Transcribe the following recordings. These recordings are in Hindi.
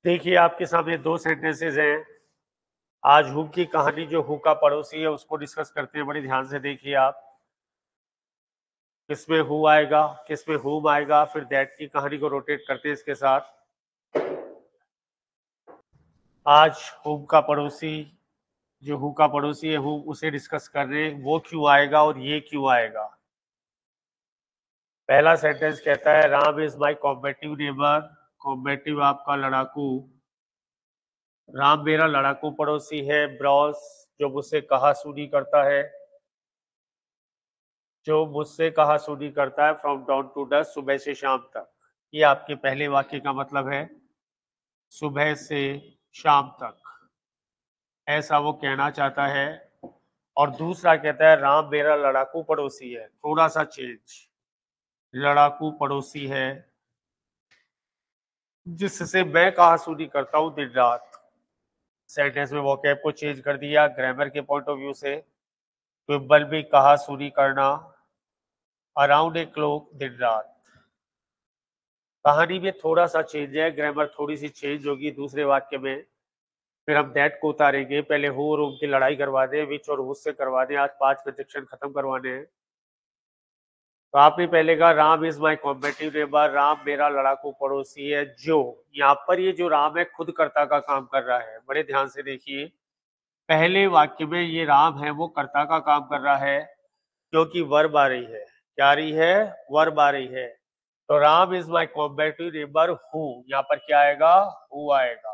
देखिए आपके सामने दो सेंटेंसेस हैं। आज हु की कहानी जो हु का पड़ोसी है उसको डिस्कस करते हैं। बड़े ध्यान से देखिए आप, किसमें हु आएगा, किसमें हुम आएगा, फिर दैट की कहानी को रोटेट करते हैं इसके साथ। आज हुम का पड़ोसी, जो हु का पड़ोसी है हुम, उसे डिस्कस कर रहे हैं। वो क्यों आएगा और ये क्यों आएगा। पहला सेंटेंस कहता है Ram is my combative neighbour. Combative आपका लड़ाकू। राम मेरा लड़ाकू पड़ोसी है। ब्रॉस जो मुझसे कहा सुनी करता है, जो मुझसे कहा सुनी करता है फ्रॉम डाउन टू डस्ट, सुबह से शाम तक। ये आपके पहले वाक्य का मतलब है, सुबह से शाम तक, ऐसा वो कहना चाहता है। और दूसरा कहता है राम मेरा लड़ाकू पड़ोसी है। थोड़ा सा चेंज, लड़ाकू पड़ोसी है जिससे मैं कहा सुनी करता हूं दिन रात। सेंटेंस में वोकैब को चेंज कर दिया ग्रामर के पॉइंट ऑफ व्यू से। क्विबल भी कहा सुनी करना, अराउंड ए क्लॉक दिन रात। कहानी में थोड़ा सा चेंज है, ग्रामर थोड़ी सी चेंज होगी दूसरे वाक्य में। फिर हम दैट को उतारेंगे। पहले हु और की लड़ाई करवा दें, विच और हुस से करवा दें। आज 5 कंजक्शन खत्म करवाने हैं। तो आपने पहले कहा Ram is my combative neighbour, Ram मेरा लड़ाकू पड़ोसी है। जो यहाँ पर ये जो राम है खुद कर्ता का काम कर रहा है। बड़े ध्यान से देखिए, पहले वाक्य में ये राम है वो कर्ता का काम कर रहा है, क्योंकि वर्ब आ रही है। क्या आ रही है? वर्ब आ रही है। तो Ram is my combative neighbour who, यहाँ पर क्या आएगा? हु आएगा।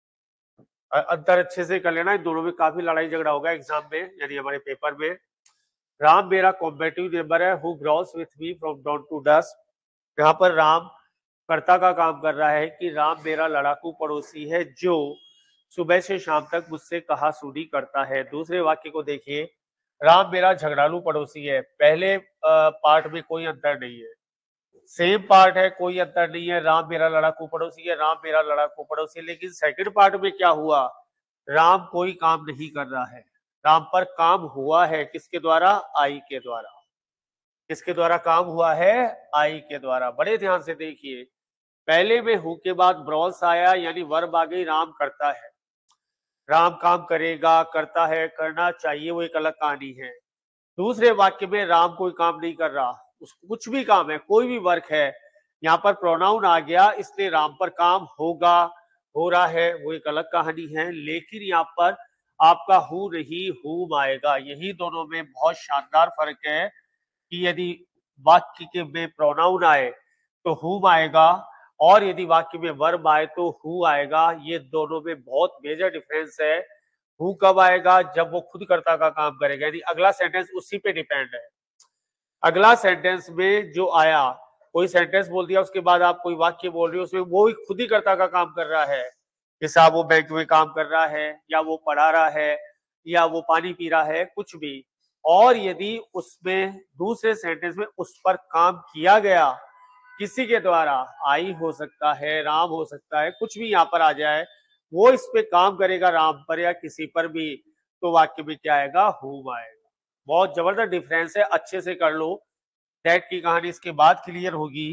अंतर अच्छे से कर लेना, इन दोनों में काफी लड़ाई झगड़ा होगा एग्जाम में, यानी हमारे पेपर में। राम मेरा कॉम्बेटिव नेबर है who growls with me from dawn to dusk. यहाँ पर राम कर्ता का काम कर रहा है कि राम मेरा लड़ाकू पड़ोसी है जो सुबह से शाम तक मुझसे कहा सुनी करता है। दूसरे वाक्य को देखिए, राम मेरा झगड़ालू पड़ोसी है। पहले पार्ट में कोई अंतर नहीं है, सेम पार्ट है, कोई अंतर नहीं है। राम मेरा लड़ाकू पड़ोसी है, राम मेरा लड़ाकू पड़ोसी है। लेकिन सेकंड पार्ट में क्या हुआ? राम कोई काम नहीं कर रहा है, राम पर काम हुआ है। किसके द्वारा? आई के द्वारा। किसके द्वारा काम हुआ है? आई के द्वारा। बड़े ध्यान से देखिए, पहले में हु के बाद ब्रॉस आया, यानी वर्ब आ गई। राम करता है, राम काम करेगा, करता है, करना चाहिए, वो एक अलग कहानी है। दूसरे वाक्य में राम कोई काम नहीं कर रहा, उसको कुछ भी काम है, कोई भी वर्क है। यहाँ पर प्रोनाउन आ गया, इसलिए राम पर काम होगा, हो रहा है, वो एक अलग कहानी है। लेकिन यहाँ पर आपका हु नहीं हुम आएगा। यही दोनों में बहुत शानदार फर्क है कि यदि वाक्य के में प्रोनाउन आए तो हुम आएगा, और यदि वाक्य में वर्ब आए तो हु आएगा। ये दोनों में बहुत मेजर डिफरेंस है। हु कब आएगा? जब वो खुद कर्ता का काम करेगा, यानी अगला सेंटेंस उसी पे डिपेंड है। अगला सेंटेंस में जो आया, कोई सेंटेंस बोल दिया उसके बाद आप कोई वाक्य बोल रहे हो, उसमें वो खुद ही कर्ता का काम कर रहा है। जैसा वो बैंक में काम कर रहा है, या वो पढ़ा रहा है, या वो पानी पी रहा है, कुछ भी। और यदि उसमें दूसरे सेंटेंस में उस पर काम किया गया किसी के द्वारा, आई हो सकता है, राम हो सकता है, कुछ भी यहाँ पर आ जाए, वो इस पे काम करेगा राम पर या किसी पर भी, तो वाक्य में क्या आएगा? हुम आएगा। बहुत जबरदस्त डिफरेंस है, अच्छे से कर लो। दैट की कहानी इसके बाद क्लियर होगी।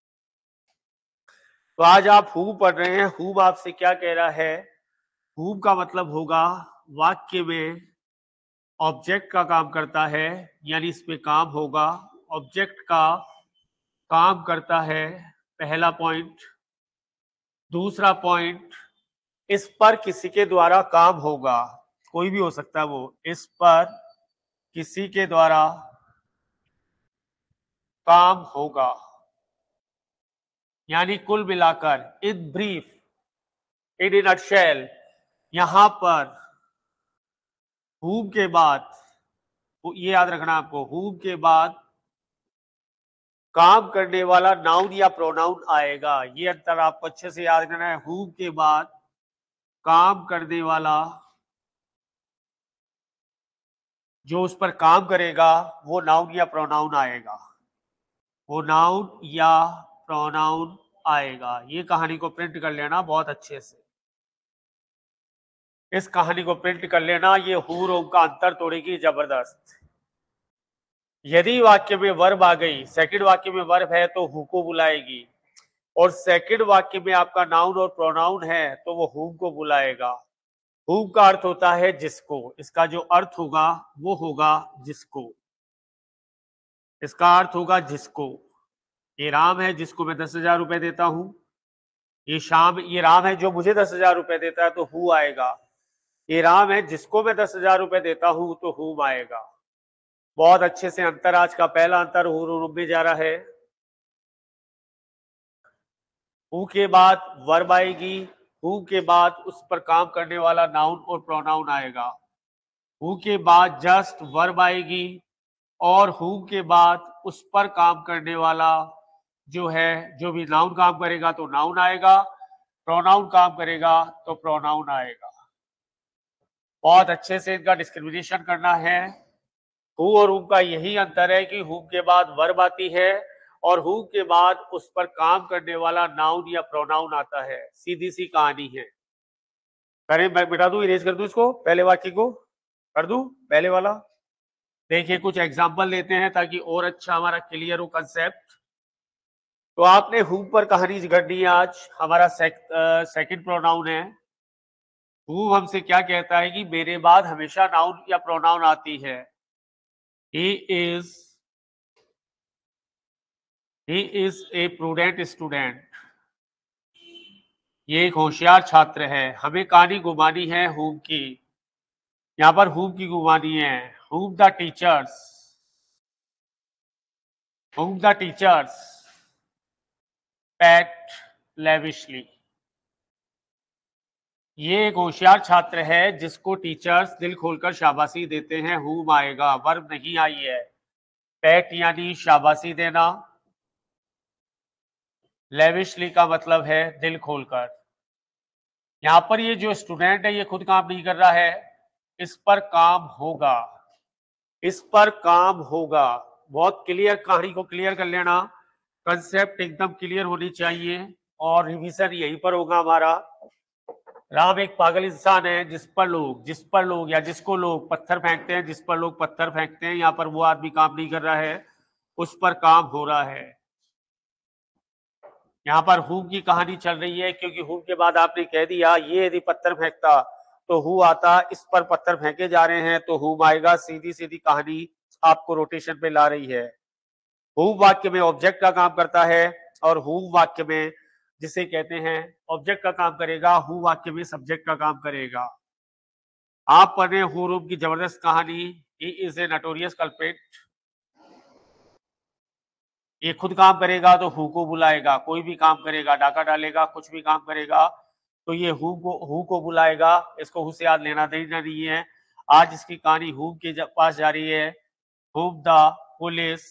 तो आज आप हुम पढ़ रहे हैं। हुम आपसे क्या कह रहा है? हुम का मतलब होगा वाक्य में ऑब्जेक्ट का काम करता है, यानी इस पे काम होगा। ऑब्जेक्ट का काम करता है, पहला पॉइंट। दूसरा पॉइंट, इस पर किसी के द्वारा काम होगा, कोई भी हो सकता है वो। इस पर किसी के द्वारा काम होगा, यानी कुल मिलाकर, in brief, in A nutshell, यहां पर हुम के बाद, ये याद रखना आपको, हुम के बाद काम करने वाला नाउन या प्रोनाउन आएगा। ये अंतर आपको अच्छे से याद रखना है। हुम के बाद काम करने वाला, जो उस पर काम करेगा, वो नाउन या प्रोनाउन आएगा, वो नाउन या प्रोनाउन आएगा। ये कहानी को प्रिंट कर लेना बहुत अच्छे से, इस कहानी को प्रिंट कर लेना। ये हु रोम का अंतर तोड़ेगी जबरदस्त। यदि वाक्य में वर्ब आ गई, सेकंड वाक्य में वर्ब है, तो हु को बुलाएगी। और सेकंड वाक्य में आपका नाउन और प्रोनाउन है तो वो whom को बुलाएगा। whom का अर्थ होता है जिसको, इसका जो अर्थ होगा वो होगा जिसको, इसका अर्थ होगा जिसको। ये राम है जिसको मैं 10,000 रुपए देता हूं, ये राम है जो मुझे 10,000 रुपए देता है तो हु आएगा। ये राम है जिसको मैं 10,000 रुपए देता हूं तो हुम आएगा। बहुत अच्छे से अंतर, आज का पहला अंतर हुम में जा रहा है। हु के बाद वर्ब आएगी, हु के बाद उस पर काम करने वाला नाउन और प्रोनाउन आएगा। हु के बाद जस्ट वर्ब आएगी और हु के बाद उस पर काम करने वाला जो है, जो भी नाउन काम करेगा तो नाउन आएगा, प्रोनाउन काम करेगा तो प्रोनाउन आएगा। बहुत अच्छे से इनका डिस्क्रिमिनेशन करना है। हु और हुम का यही अंतर है कि हुम के बाद वर्ब आती है और हुम के बाद उस पर काम करने वाला नाउन या प्रोनाउन आता है। सीधी सी कहानी है। करें, मैं मिटा दूं, इरेज कर दूं इसको, पहले वाक्य को कर दूं, पहले वाला। देखिए कुछ एग्जांपल लेते हैं ताकि और अच्छा हमारा क्लियर हो कंसेप्ट। तो आपने हुम पर कहानी करनी है आज। हमारा सेकंड प्रोनाउन है। हुम हमसे क्या कहता है कि मेरे बाद हमेशा नाउन या प्रोनाउन आती है। He is a prudent student. ये एक होशियार छात्र है। हमें कहानी घुमानी है हुम की, यहां पर हुम की घुमानी है। Whom the teachers, whom the teachers pet lavishly. ये एक होशियार छात्र है जिसको टीचर्स दिल खोलकर शाबाशी देते हैं। हुम आएगा, वर्ब नहीं आई है। पेट यानी शाबाशी देना, लेविशली का मतलब है दिल खोलकर। यहां पर ये जो स्टूडेंट है ये खुद काम नहीं कर रहा है, इस पर काम होगा, इस पर काम होगा। बहुत क्लियर, कहानी को क्लियर कर लेना, कंसेप्ट एकदम क्लियर होनी चाहिए और रिवीजन यहीं पर होगा हमारा। राम एक पागल इंसान है जिस पर लोग या जिसको लोग पत्थर फेंकते हैं, जिस पर लोग पत्थर फेंकते हैं। यहाँ पर वो आदमी काम नहीं कर रहा है, उस पर काम हो रहा है। यहाँ पर हुम की कहानी चल रही है क्योंकि हुम के बाद आपने कह दिया ये यदि पत्थर फेंकता तो हु आता, इस पर पत्थर फेंके जा रहे हैं तो हुम आएगा। सीधी सीधी कहानी आपको रोटेशन पे ला रही है। हुम वाक्य में ऑब्जेक्ट का काम करता है और हुम वाक्य में जिसे कहते हैं ऑब्जेक्ट का काम करेगा, हु वाक्य में सब्जेक्ट का काम करेगा। आप पढ़े हुम की जबरदस्त कहानी, he is a notorious culprit. ये खुद काम करेगा तो हु को बुलाएगा, कोई भी काम करेगा, डाका डालेगा, कुछ भी काम करेगा तो ये हु को बुलाएगा। इसको हु से याद लेना देना नहीं है। आज इसकी कहानी हुम के पास जा रही है। Whom the police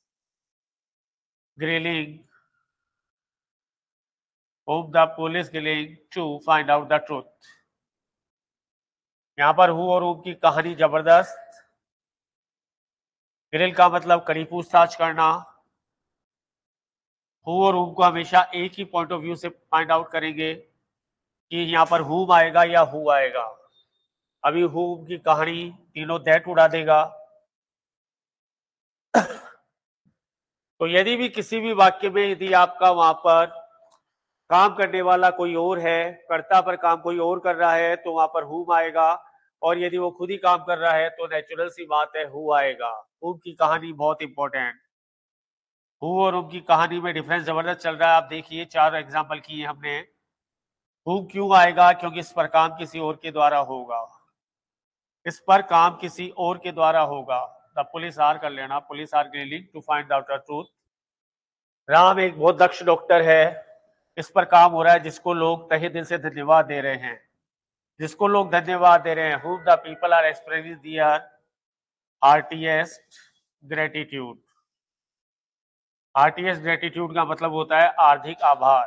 grilling, whom the police grilling to find out the truth. यहां पर हु और हुम की कहानी जबरदस्त। ग्रिल का मतलब कड़ी पूछताछ करना। हु और हुम को हमेशा एक ही पॉइंट ऑफ व्यू से फाइंड आउट करेंगे कि यहाँ पर हुम आएगा या हु आएगा। अभी हुम की कहानी तीनों दैट उड़ा देगा। तो यदि भी किसी भी वाक्य में यदि आपका वहां पर काम करने वाला कोई और है, कर्ता पर काम कोई और कर रहा है तो वहां पर हुम आएगा, और यदि वो खुद ही काम कर रहा है तो नेचुरल सी बात है हु आएगा। हुम की कहानी बहुत इंपॉर्टेंट। हु और हुम की कहानी में डिफरेंस जबरदस्त चल रहा है। आप देखिए 4 एग्जाम्पल किए हमने। हु क्यों आएगा? क्योंकि इस पर काम किसी और के द्वारा होगा, इस पर काम किसी और के द्वारा होगा। द पुलिस आर कर लेना, police are grilling to find out the truth. Ram एक बहुत दक्ष डॉक्टर है, इस पर काम हो रहा है जिसको लोग तहे दिल से धन्यवाद दे रहे हैं, जिसको लोग धन्यवाद दे रहे हैं। whom the people are expressing their heartiest gratitude। heartiest gratitude का मतलब होता है हार्दिक आभार।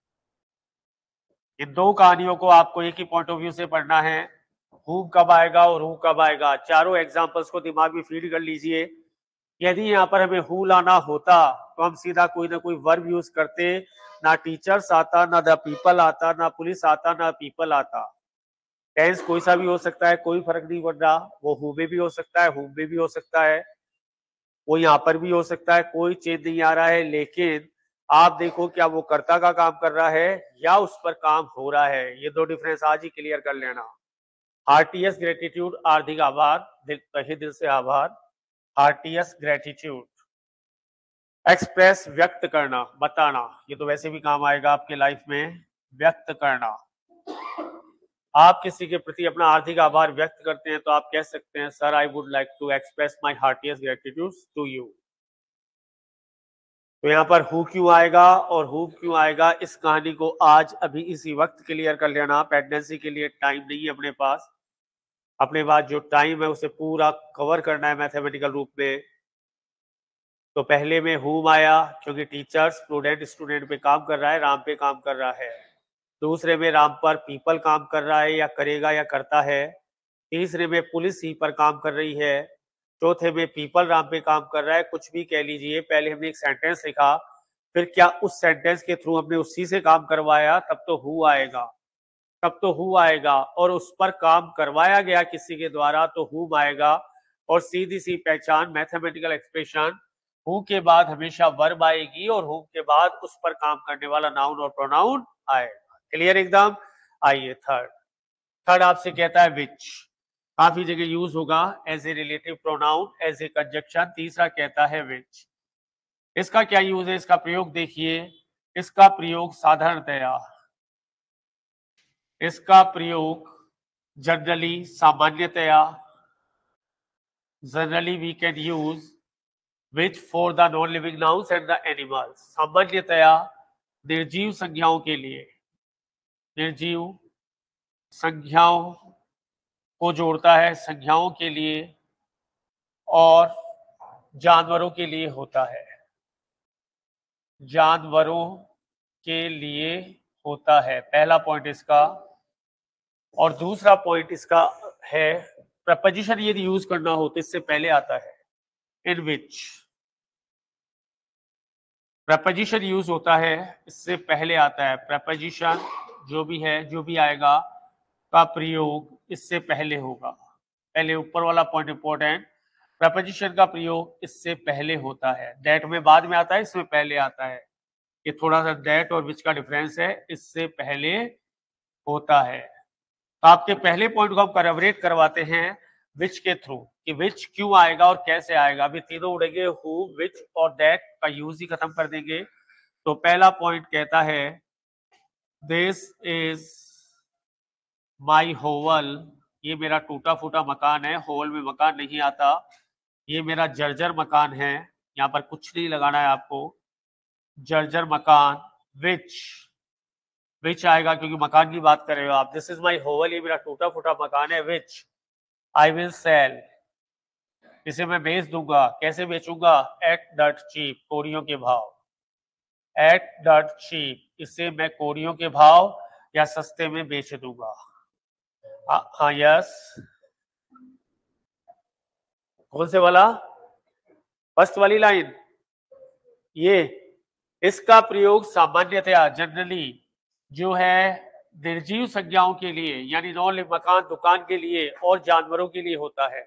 इन दो कहानियों को आपको एक ही पॉइंट ऑफ व्यू से पढ़ना है। whom कब आएगा और who कब आएगा, चारों एग्जांपल्स को दिमाग में फीड कर लीजिए। यदि यहाँ पर हमें who लाना होता तो हम सीधा कोई ना कोई वर्ब यूज करते। ना टीचर्स आता, ना द पीपल आता, ना पुलिस आता, ना पीपल आता। टेंस कोई सा भी हो सकता है, कोई फर्क नहीं पड़ रहा। वो हु में भी हो सकता है, हुम में भी हो सकता है, वो यहाँ पर भी हो सकता है, कोई चेंज नहीं आ रहा है। लेकिन आप देखो क्या वो कर्ता का काम कर रहा है या उस पर काम हो रहा है। ये दो डिफरेंस आज ही क्लियर कर लेना। हार्टियस ग्रेटिट्यूड, हार्दिक आभार, तहे दिल से आभार। हार्टियस ग्रेटिट्यूड। एक्सप्रेस, व्यक्त करना, बताना, ये तो वैसे भी काम आएगा आपके लाइफ में। व्यक्त करना, आप किसी के प्रति अपना हार्दिक आभार व्यक्त करते हैं तो आप कह सकते हैं sir I would like to express my heartiest gratitude to you. तो यहाँ पर हु क्यों आएगा और हु क्यों आएगा, इस कहानी को आज अभी इसी वक्त क्लियर कर लेना। पेंडेंसी के लिए टाइम नहीं है अपने पास। अपने पास जो टाइम है उसे पूरा कवर करना है मैथमेटिकल रूप में। तो पहले में हुम आया क्योंकि टीचर स्टूडेंट पे काम कर रहा है, राम पे काम कर रहा है। दूसरे में राम पर पीपल काम कर रहा है या करेगा या करता है। तीसरे में पुलिस ही पर काम कर रही है। चौथे में पीपल राम पे काम कर रहा है, कुछ भी कह लीजिए। पहले हमने एक सेंटेंस लिखा, फिर क्या उस सेंटेंस के थ्रू हमने उसी से काम करवाया, तब तो हु आएगा। तब तो हु आएगा, और उस पर काम करवाया गया किसी के द्वारा तो हुम आएगा। और सीधी सी पहचान मैथमेटिकल एक्सप्रेशन, हु के बाद हमेशा वर्ब आएगी और हु के बाद उस पर काम करने वाला नाउन और प्रोनाउन आएगा। क्लियर एकदम। आइए थर्ड। थर्ड आपसे कहता है विच, काफी जगह यूज होगा as a relative pronoun, as a conjunction. तीसरा कहता है विच। इसका क्या यूज है, इसका प्रयोग देखिए। इसका प्रयोग साधारणतया, इसका प्रयोग जनरली, सामान्यतया, generally we can use which for the non living nouns and the animals. सामान्यतया निर्जीव संज्ञाओं के लिए, निर्जीव संज्ञाओं को जोड़ता है, संज्ञाओं के लिए और जानवरों के लिए होता है। जानवरों के लिए होता है, पहला पॉइंट इसका। और दूसरा पॉइंट इसका है प्रपोजिशन यदि यूज करना हो तो इससे पहले आता है इन विच। प्रपोजिशन यूज होता है इससे पहले आता है। प्रपोजिशन जो भी है, जो भी आएगा का प्रयोग इससे पहले होगा। पहले ऊपर वाला पॉइंट इंपॉर्टेंट, प्रपोजिशन का प्रयोग इससे पहले होता है। दैट में बाद में आता है, इसमें पहले आता है। ये थोड़ा सा दैट और विच का डिफरेंस है, इससे पहले होता है। तो आपके पहले पॉइंट को हम करवरेट करवाते हैं विच के थ्रू, कि विच क्यों आएगा और कैसे आएगा। अभी तीनों उड़ेंगे, हु, विच और दैट का यूज ही खत्म कर देंगे। तो पहला पॉइंट कहता है दिस इज माई होवल, ये मेरा टूटा फूटा मकान है। होवल में मकान नहीं आता। ये मेरा जर्जर मकान है, यहाँ पर कुछ नहीं लगाना है आपको। जर्जर मकान। विच, विच आएगा क्योंकि मकान की बात कर रहे हो आप। दिस इज माई होवल, ये मेरा टूटा फूटा मकान है। विच आई विल सेल, इसे मैं बेच दूंगा। कैसे बेचूंगा, एट दैट चीप, कोड़ियों के भाव। एट दैट चीप, इसे मैं कोड़ियों के भाव या सस्ते में बेच दूंगा। हाँ यस, कौन से वाला, फर्स्ट वाली लाइन। ये इसका प्रयोग सामान्यतया, जनरली, जो है निर्जीव संज्ञाओं के लिए, यानी नॉन लिव मकान, दुकान के लिए और जानवरों के लिए होता है।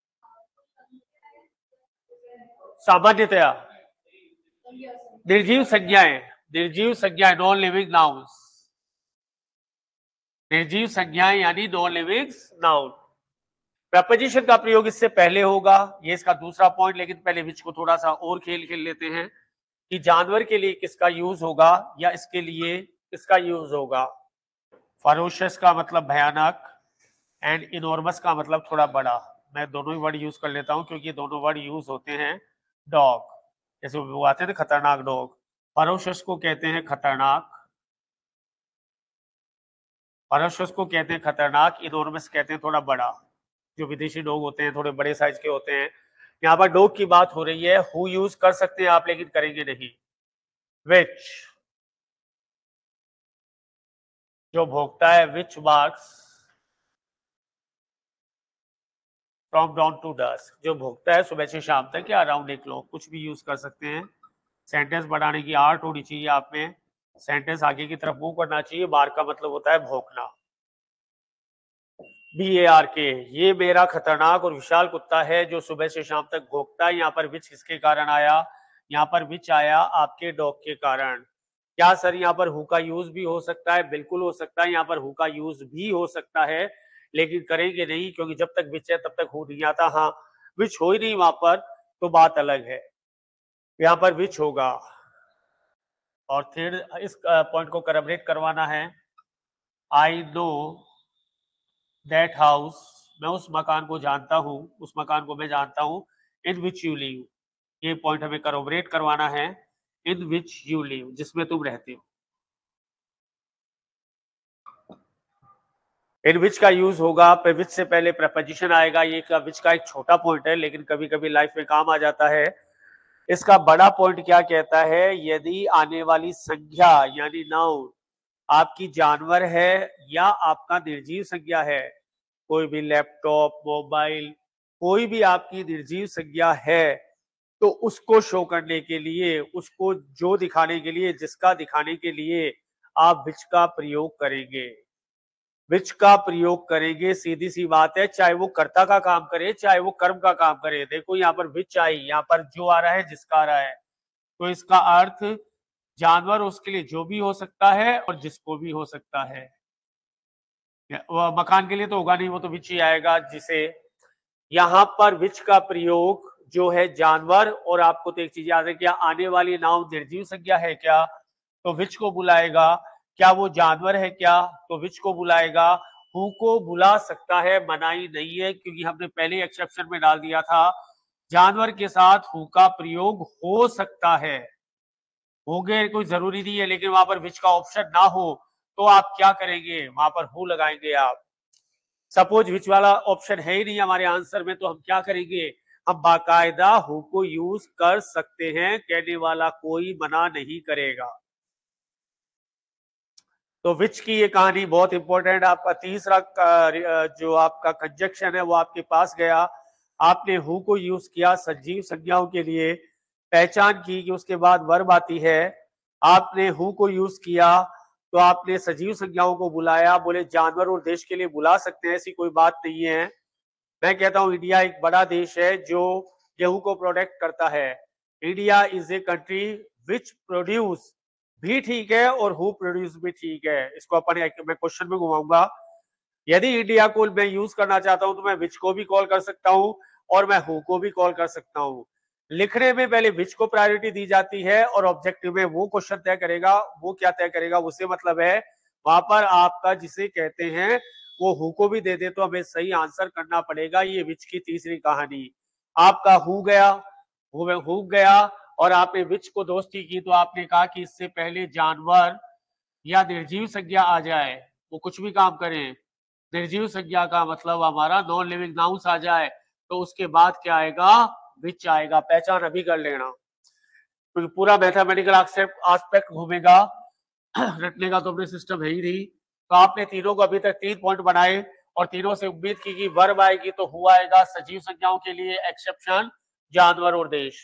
सामान्यतया निर्जीव संज्ञाएं, निर्जीव संज्ञाएं, नॉन लिविंग नाउन्स, निर्जीव संज्ञाएं यानी नॉन लिविंग नाउन। प्रपोजिशन का प्रयोग इससे पहले होगा, ये इसका दूसरा पॉइंट। लेकिन पहले विच को थोड़ा सा और खेल खेल लेते हैं कि जानवर के लिए किसका यूज होगा या इसके लिए किसका यूज होगा। फरोशियस का मतलब भयानक, एंड इनॉर्मस का मतलब थोड़ा बड़ा। मैं दोनों ही वर्ड यूज कर लेता हूं क्योंकि दोनों वर्ड यूज होते हैं डॉग, जैसे वो आते हैं ना खतरनाक डॉग। फरोशियस को कहते हैं खतरनाक, फरोशियस को कहते हैं खतरनाक, इनॉर्मस कहते हैं थोड़ा बड़ा। जो विदेशी डॉग होते हैं थोड़े बड़े साइज के होते हैं। यहाँ पर डॉग की बात हो रही है, हु यूज कर सकते हैं आप लेकिन करेंगे नहीं। विच, जो भोगता है, which barks from dawn to dusk, जो भोगता है सुबह से शाम तक या अराउंड ए क्लॉक, कुछ भी यूज कर सकते हैं। सेंटेंस बढ़ाने की आर्ट होनी चाहिए आप में। सेंटेंस आगे की तरफ मूव करना चाहिए। बार्क का मतलब होता है भौंकना, BARK। ये मेरा खतरनाक और विशाल कुत्ता है जो सुबह से शाम तक भौंकता है। यहाँ पर विच किसके कारण आया, यहाँ पर विच आया आपके डॉग के कारण। क्या सर यहाँ पर हु का यूज भी हो सकता है? बिल्कुल हो सकता है, यहाँ पर हु का यूज भी हो सकता है, लेकिन करेंगे नहीं क्योंकि जब तक विच है तब तक हु नहीं आता। हाँ, विच हो ही नहीं वहां पर तो बात अलग है, यहाँ पर विच होगा। और फिर इस पॉइंट को करबरेट करवाना है। आई नो दैट हाउस, मैं उस मकान को जानता हूं, उस मकान को मैं जानता हूं। इन विच यू लिव, ये पॉइंट हमें करबरेट करवाना है। इन विच यू लिव, जिसमें तुम रहते हो। इन विच का यूज होगा, विच से पहले प्रपोजिशन आएगा। ये विच का एक छोटा पॉइंट है लेकिन कभी कभी लाइफ में काम आ जाता है। इसका बड़ा पॉइंट क्या कहता है? यदि आने वाली संज्ञा यानी नाउन आपकी जानवर है या आपका निर्जीव संज्ञा है, कोई भी लैपटॉप, मोबाइल, कोई भी आपकी निर्जीव संज्ञा है, तो उसको शो करने के लिए, उसको जो दिखाने के लिए, जिसका दिखाने के लिए आप विच का प्रयोग करेंगे। विच का प्रयोग करेंगे, सीधी सी बात है, चाहे वो कर्ता का काम करे चाहे वो कर्म का काम करे। देखो यहाँ पर विच आई, यहाँ पर जो आ रहा है, जिसका आ रहा है, तो इसका अर्थ जानवर उसके लिए जो भी हो सकता है और जिसको भी हो सकता है। मकान के लिए तो होगा नहीं, वो तो विच ही आएगा। जिसे यहाँ पर विच का प्रयोग जो है जानवर, और आपको तो एक चीज याद है, क्या आने वाली नाउन निर्जीव संज्ञा है क्या, तो विच को बुलाएगा। क्या वो जानवर है क्या, तो विच को बुलाएगा। हु को बुला सकता है, मनाही नहीं है, क्योंकि हमने पहले एक्सेप्शन में डाल दिया था जानवर के साथ हु का प्रयोग हो सकता है। हो गए कोई जरूरी नहीं है, लेकिन वहां पर विच का ऑप्शन ना हो तो आप क्या करेंगे? वहां पर हु लगाएंगे आप। सपोज विच वाला ऑप्शन है ही नहीं हमारे आंसर में, तो हम क्या करेंगे? हम बाकायदा हु को यूज कर सकते हैं, कहने वाला कोई मना नहीं करेगा। तो विच की ये कहानी बहुत इंपॉर्टेंट। आपका तीसरा जो आपका कंजक्शन है वो आपके पास गया। आपने हु को यूज किया सजीव संज्ञाओं के लिए, पहचान की कि उसके बाद वर्ब आती है। आपने हु को यूज किया तो आपने सजीव संज्ञाओं को बुलाया, बोले जानवर और देश के लिए बुला सकते हैं, ऐसी कोई बात नहीं है। मैं कहता हूं इंडिया एक बड़ा देश है जो गेहूं को प्रोडक्ट करता है। India is a country which produce भी ठीक है और हु प्रोड्यूस भी ठीक है। इसको अपन मैं क्वेश्चन में घुमाऊंगा। यदि इंडिया को मैं यूज करना चाहता हूं तो मैं विच को भी कॉल कर सकता हूं और मैं हु को भी कॉल कर सकता हूं। लिखने में पहले विच को प्रायोरिटी दी जाती है और ऑब्जेक्टिव में वो क्वेश्चन तय करेगा। वो क्या तय करेगा, उससे मतलब है वहां पर आपका जिसे कहते हैं वो हु को भी दे दे तो हमें सही आंसर करना पड़ेगा। ये विच की तीसरी कहानी। आपका हु गया, हु गया और आपने विच को दोस्ती की, तो आपने कहा कि इससे पहले जानवर या निर्जीव संज्ञा आ जाए, वो कुछ भी काम करें, निर्जीव संज्ञा का मतलब हमारा नॉन लिविंग नाउंस आ जाए, तो उसके बाद क्या आएगा? विच आएगा। पहचान अभी कर लेना, क्योंकि तो पूरा मैथमेटिकल आस्पेक्ट घूमेगा। रटने का तो अपने सिस्टम है ही नहीं। तो आपने तीनों को अभी तक 3 पॉइंट बनाए और तीनों से उम्मीद की कि वर्ब आएगी तो हुआ आएगा सजीव संज्ञाओं के लिए, एक्सेप्शन जानवर और देश।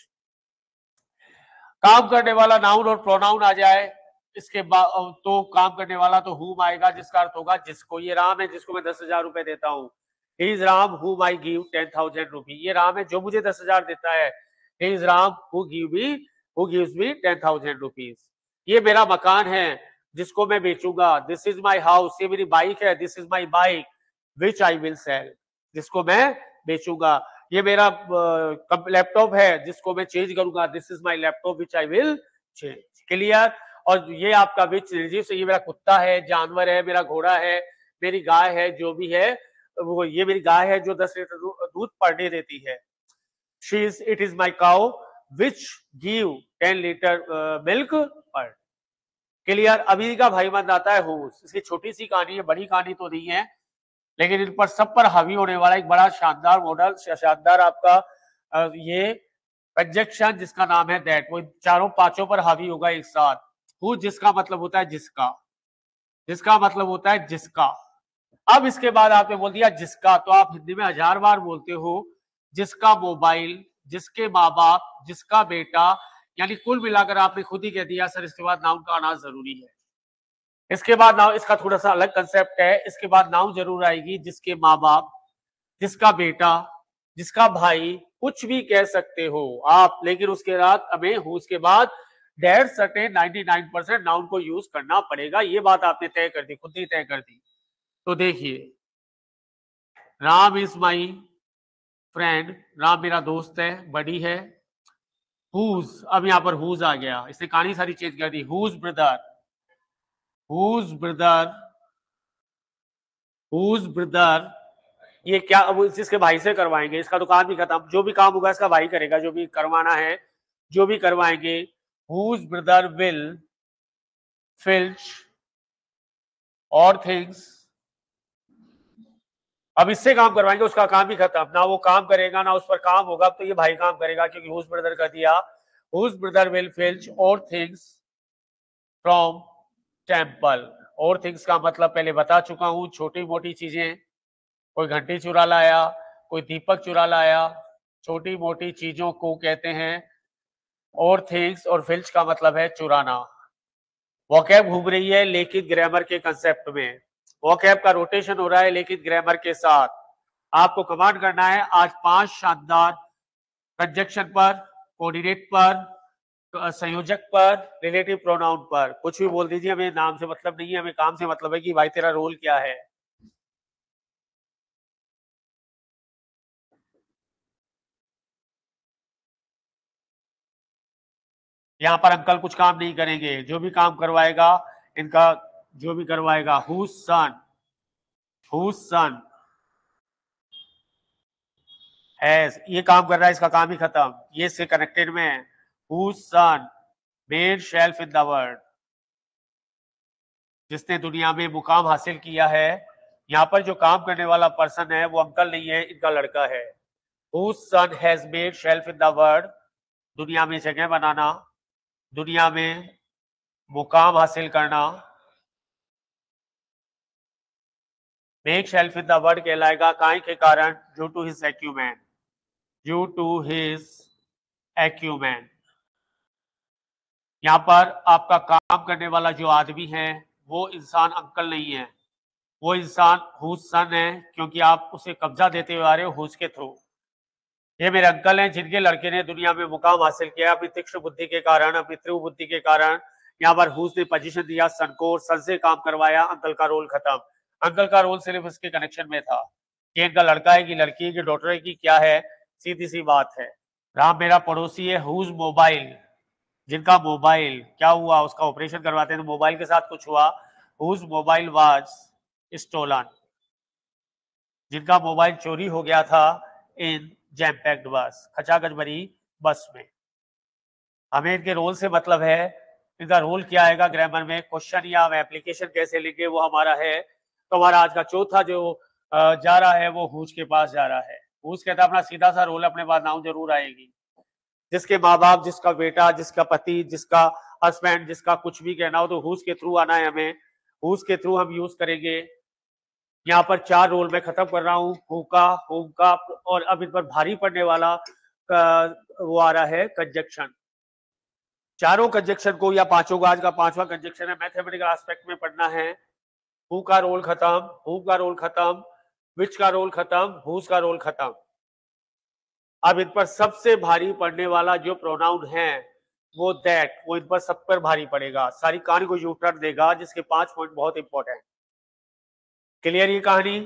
काम करने वाला नाउन और प्रोनाउन आ जाए इसके बाद तो काम करने वाला तो हुम आएगा, जिसका अर्थ होगा जिसको। ये राम है जिसको मैं 10,000 रुपए देता हूँ। ही इज राम हुम आई गिव 10,000 रुपी। ये राम है जो मुझे 10,000 देता है। He is Ram who gives me 10,000 rupees. ये मेरा मकान है जिसको मैं बेचूंगा। दिस इज माई हाउस, ये मेरी बाइक है। This is my bike which I will sell, जिसको मैं बेचूंगा। ये मेरा लैपटॉप है जिसको मैं चेंज करूंगा। This is my laptop which I will change. Clear? और ये आपका विच निर्जीव से, ये मेरा कुत्ता है, जानवर है, मेरा घोड़ा है, मेरी गाय है, जो भी है वो, ये मेरी गाय है जो 10 लीटर दूध पर डे देती है। It is my cow which give 10 litre milk per. Clear? अभी का भाईबंद आता है हुस। इसकी छोटी सी कहानी है, बड़ी कहानी तो नहीं है, लेकिन इन पर सब पर हावी होने वाला एक बड़ा शानदार मॉडल, शानदार आपका ये कंजक्शन जिसका नाम है दैट, वो चारों पांचों पर हावी होगा एक साथ। हु जिसका मतलब होता है जिसका, जिसका मतलब होता है जिसका। अब इसके बाद आपने बोल दिया जिसका, तो आप हिंदी में 1000 बार बोलते हो जिसका मोबाइल, जिसके माँ बाप, जिसका बेटा, यानी कुल मिलाकर आपने खुद ही कह दिया सर इसके बाद नाउन का आना जरूरी है। इसके बाद नाउन, इसका थोड़ा सा अलग कंसेप्ट है। इसके बाद नाउन जरूर आएगी, जिसके माँ बाप, जिसका बेटा, जिसका भाई, कुछ भी कह सकते हो आप, लेकिन उसके बाद हमें हुज के बाद डेट सर्टेन 99% नाउन को यूज करना पड़ेगा। ये बात आपने तय कर दी, खुद ही तय कर दी। तो देखिए, Ram is my friend, Ram मेरा दोस्त है, बड़ी है। हुज, अब यहां पर हुज आ गया, इसने कहानी सारी चेंज कर दी। Whose brother, whose brother, whose brother, ये क्या, अब इसके भाई से करवाएंगे, इसका तो काम ही खत्म। जो भी काम होगा इसका भाई करेगा, जो भी करवाना है, जो भी करवाएंगे। Whose brother will filch our things, अब इससे काम करवाएंगे, उसका काम ही खत्म। ना वो काम करेगा ना उस पर काम होगा, अब तो ये भाई काम करेगा, क्योंकि हुज ब्रदर कर दिया। Whose brother will filch our things from temple. Our things का मतलब पहले बता चुका हूं, छोटी मोटी चीजें। कोई घंटी चुरा लाया, कोई दीपक चुरा लाया, छोटी मोटी चीजों को कहते हैं और थिंग्स। और फिल्च का मतलब है चुराना। वोकैब घूम रही है लेकिन ग्रामर के कंसेप्ट में, वोकैब का रोटेशन हो रहा है लेकिन ग्रामर के साथ। आपको कमांड करना है आज 5 शानदार कंजक्शन पर, कोऑर्डिनेट पर, संयोजक पर, रिलेटिव प्रोनाउन पर। कुछ भी बोल दीजिए, हमें नाम से मतलब नहीं है, हमें काम से मतलब है कि भाई तेरा रोल क्या है। यहाँ पर अंकल कुछ काम नहीं करेंगे, जो भी काम करवाएगा इनका, जो भी करवाएगा। Whose son, whose son has, ये काम कर रहा है, इसका काम ही खत्म, ये इससे कनेक्टेड में है। Whose son made shelf in the world, जिसने दुनिया में मुकाम हासिल किया है। यहाँ पर जो काम करने वाला पर्सन है वो अंकल नहीं है, इनका लड़का है। Whose son has made shelf in the world, दुनिया में जगह बनाना, दुनिया में मुकाम हासिल करना। Make shelf in the world कहलाएगा काय के कारण, due to his acumen, due to his acumen. यहाँ पर आपका काम करने वाला जो आदमी है वो इंसान अंकल नहीं है, वो इंसान हुज सन है, क्योंकि आप उसे कब्जा देते हुए आ रहे हो हुज के थ्रू। ये मेरे अंकल हैं जिनके लड़के ने दुनिया में मुकाम हासिल किया अपनी तीक्ष्ण बुद्धि के कारण, अपनी तीव्र बुद्धि के कारण। यहाँ पर हुज ने पोजीशन दिया सन को और सन से काम करवाया, अंकल का रोल खत्म। अंकल का रोल सिर्फ इसके कनेक्शन में था कि इनका लड़का है कि लड़की है कि डॉटर है कि क्या है, सीधी सी बात है। राम मेरा पड़ोसी है, हुज मोबाइल, जिनका मोबाइल क्या हुआ, उसका ऑपरेशन करवाते हैं तो मोबाइल के साथ कुछ हुआ। हुज मोबाइल वाज स्टोलन, जिनका मोबाइल चोरी हो गया था इन जैम पैक्ड बस, खचाखच भरी बस में। हमें इनके रोल से मतलब है, इनका रोल क्या आएगा ग्रामर में, क्वेश्चन या हम एप्लीकेशन कैसे लिखेंगे वो हमारा है। तो हमारा आज का चौथा जो जा रहा है वो हुज के पास जा रहा है। हुज कहता है अपना सीधा सा रोल अपने पास नाउन जरूर आएगी, जिसके माँ बाप, जिसका बेटा, जिसका पति, जिसका हस्बैंड, जिसका कुछ भी कहना हो तो हुज के थ्रू आना है हमें, हुज के थ्रू हम यूज करेंगे। यहाँ पर 4 रोल में खत्म कर रहा हूँ, हु का, होम का, और अब इन पर भारी पड़ने वाला वो आ रहा है कंजक्शन। चारों कंजक्शन को या पांचों का, आज का 5वां कंजक्शन है, मैथमेटिकल एस्पेक्ट में पढ़ना है। हु का रोल खत्म, हु का रोल खत्म, विच का रोल खत्म, हुज का रोल खत्म। अब इन पर सबसे भारी पड़ने वाला जो प्रोनाउन है वो दैट, वो इन पर सब पर भारी पड़ेगा, सारी कहानी को यू टर्न देगा, जिसके 5 पॉइंट बहुत इंपॉर्टेंट। क्लियर ये कहानी?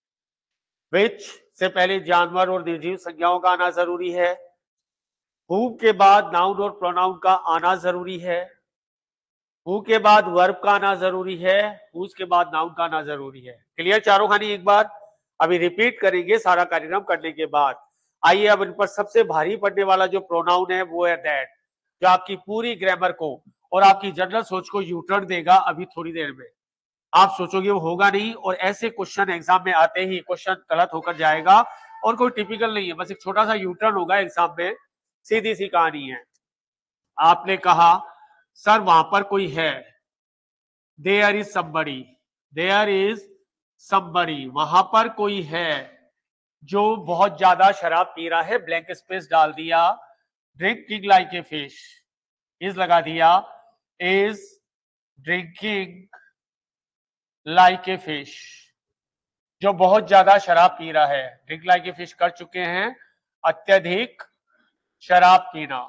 विच से पहले जानवर और निर्जीव संज्ञाओं का आना जरूरी है, हु के बाद नाउन और प्रोनाउन का आना जरूरी है, हु के बाद वर्ब का आना जरूरी है, हुज के बाद नाउन का आना जरूरी है। क्लियर चारों कहानी एक बार? अभी रिपीट करेंगे सारा कार्यक्रम करने के बाद। आइए अब इन पर सबसे भारी पड़ने वाला जो प्रोनाउन है वो है दैट, जो आपकी पूरी ग्रामर को और आपकी जनरल सोच को यूटर्न देगा। अभी थोड़ी देर में आप सोचोगे वो होगा नहीं, और ऐसे क्वेश्चन एग्जाम में आते ही क्वेश्चन गलत होकर जाएगा, और कोई टिपिकल नहीं है, बस एक छोटा सा यूटर्न होगा एग्जाम में, सीधी सी कहानी है। आपने कहा सर वहां पर कोई है, there is somebody, there is somebody, वहां पर कोई है जो बहुत ज्यादा शराब पी रहा है, ब्लैंक स्पेस डाल दिया, drinking like a fish, is लगा दिया, is drinking like a fish, जो बहुत ज्यादा शराब पी रहा है। ड्रिंक लाइक ए फिश कर चुके हैं, अत्यधिक शराब पीना,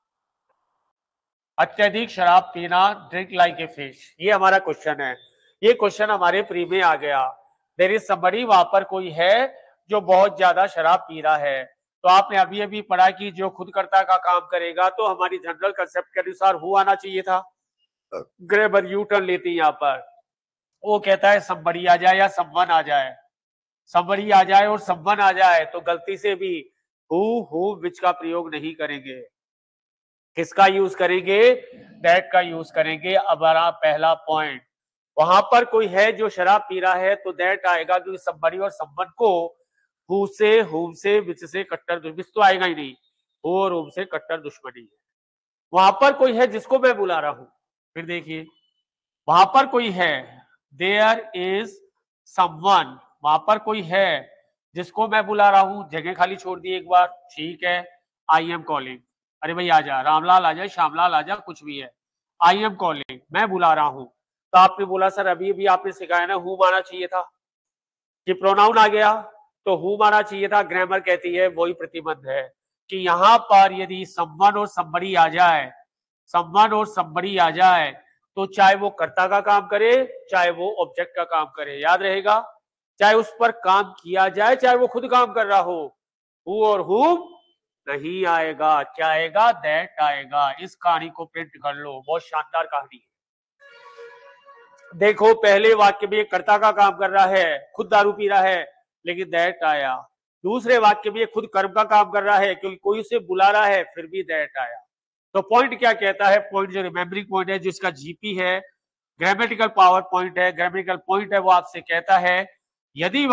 अत्यधिक शराब पीना, ड्रिंक लाइक ए फिश। ये हमारा क्वेश्चन है, ये क्वेश्चन हमारे प्री में आ गया। देयर इज समबडी, वहां पर कोई है जो बहुत ज्यादा शराब पी रहा है। तो आपने अभी अभी पढ़ा कि जो खुदकर्ता का काम करेगा, तो हमारी जनरल कंसेप्ट के अनुसार हु आना चाहिए था। ग्रामर यू टर्न लेती है यहाँ पर, वो कहता है समबडी आ जाए या समवन आ जाए, समबडी आ जाए और समवन आ जाए, तो गलती से भी हु विच का प्रयोग नहीं करेंगे। किसका यूज करेंगे? दैट का यूज करेंगे। अब हमारा पहला पॉइंट, वहां पर कोई है जो शराब पी रहा है तो दैट आएगा, क्योंकि समबडी और समवन को हु से, हुम से, विच से कट्टर दुश्मनी तो आएगा ही नहीं, हु और हुम से कट्टर दुश्मनी है। वहां पर कोई है जिसको मैं बुला रहा हूं, फिर देखिए वहां पर कोई है, देयर इज समवन, वहां पर कोई है जिसको मैं बुला रहा हूं, जगह खाली छोड़ दी एक बार, ठीक है। आई एम कॉलिंग, अरे भाई आ जा, रामलाल आ जाए, श्यामलाल आ जा, कुछ भी है। आई एम कॉलिंग, मैं बुला रहा हूं। तो आपने बोला सर अभी भी आपने सिखाया ना हु आना चाहिए था, कि प्रोनाउन आ गया तो हु आना चाहिए था। ग्रामर कहती है वही प्रतिबंध है कि यहां पर यदि समवन और समबडी आ जाए, समवन और समबडी आ जाए, तो चाहे वो कर्ता का काम करे चाहे वो ऑब्जेक्ट का काम करे, याद रहेगा, चाहे उस पर काम किया जाए चाहे वो खुद काम कर रहा हो, हु और हुम नहीं आएगा, क्या आएगा? दैट आएगा। इस कहानी को प्रिंट कर लो, बहुत शानदार कहानी है। देखो पहले वाक्य में कर्ता का काम कर रहा है, खुद दारू पी रहा है, लेकिन दैट आया। दूसरे वाक्य में खुद कर्म का काम कर रहा है क्योंकि कोई उसे बुला रहा है, फिर भी दैट आया। तो पॉइंट क्या कहता है? पॉइंट जो रिमेम्बरिंग पॉइंट है, जिसका जीपी है, ग्रामेटिकल पावर पॉइंट है, ग्रामेटिकल पॉइंट है, वो आपसे कहता है यदि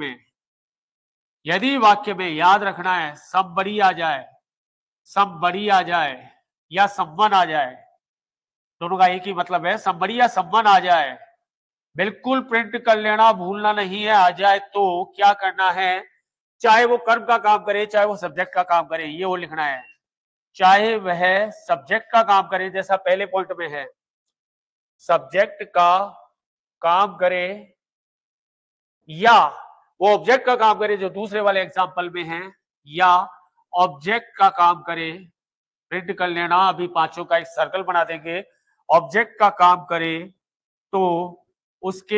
वाक्य में याद रखना है समबडी आ जाए, समबडी आ जाए या समवन आ जाए, दोनों का एक ही मतलब है, समबडी या समवन आ जाए, बिल्कुल प्रिंट कर लेना, भूलना नहीं है। आ जाए तो क्या करना है, चाहे वो कर्म का काम करे चाहे वो सब्जेक्ट का काम करे, ये वो लिखना है। चाहे वह सब्जेक्ट का काम करे, जैसा पहले पॉइंट में है, सब्जेक्ट का काम करे, या वो ऑब्जेक्ट का काम करे जो दूसरे वाले एग्जांपल में है, या ऑब्जेक्ट का काम करे, प्रिंट कर लेना, अभी पांचों का एक सर्कल बना देंगे। ऑब्जेक्ट का काम करे तो उसके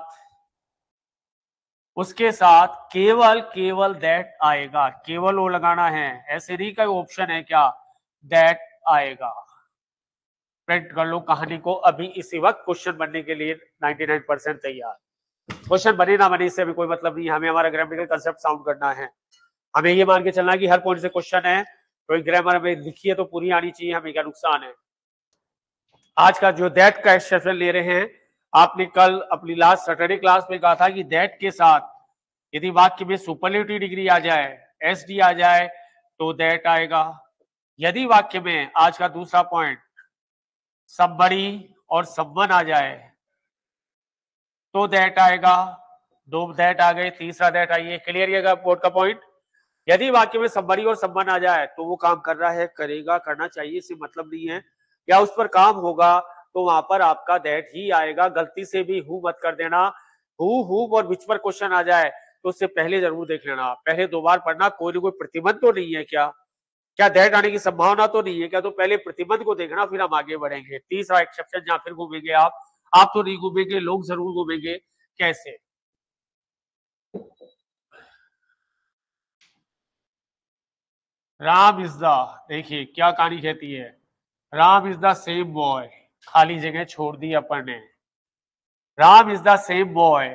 साथ केवल दैट आएगा, केवल वो लगाना है, ऐसे नहीं का ऑप्शन है क्या, दैट आएगा। प्रिंट कर लो कहानी को अभी इसी वक्त, क्वेश्चन बनने के लिए 99% तैयार। क्वेश्चन बने ना बने इससे अभी कोई मतलब नहीं, हमें हमारा ग्रामेटिकल कंसेप्ट साउंड करना है। हमें ये मान के चलना है कि हर पॉइंट से क्वेश्चन है, तो ग्रामर में लिखी है तो पूरी आनी चाहिए, हमें क्या नुकसान है। आज का जो दैट का सेशन ले रहे हैं, आपने कल अपनी लास्ट सैटरडे क्लास में कहा था कि दैट के साथ यदि वाक्य में सुपरलेटिव डिग्री आ जाए, एसडी आ जाए, तो दैट आएगा। यदि वाक्य में, आज का दूसरा पॉइंट, समबडी और समवन आ जाए तो दैट आएगा। दो दैट आ गए, तीसरा दैट आइए, क्लियर ये बोर्ड का पॉइंट। यदि वाक्य में समबडी और समवन आ जाए तो वो काम कर रहा है, करेगा, करना चाहिए, इससे मतलब नहीं है, या उस पर काम होगा, तो वहां पर आपका दैट ही आएगा। गलती से भी हु मत कर देना। हु और विच पर क्वेश्चन आ जाए तो उससे पहले जरूर देख लेना, पहले दो बार पढ़ना, कोई ना कोई प्रतिबंध तो नहीं है क्या, क्या दैट आने की संभावना तो नहीं है क्या, तो पहले प्रतिबंध को देखना, फिर हम आगे बढ़ेंगे। तीसरा एक्सेप्शन, जहां फिर घूमेंगे आप तो नहीं घूमेंगे, लोग जरूर घूमेंगे। कैसे? राम इज द, देखिए क्या कहानी कहती है, Ram is the same boy, खाली जगह छोड़ दी अपन ने, Ram is the same boy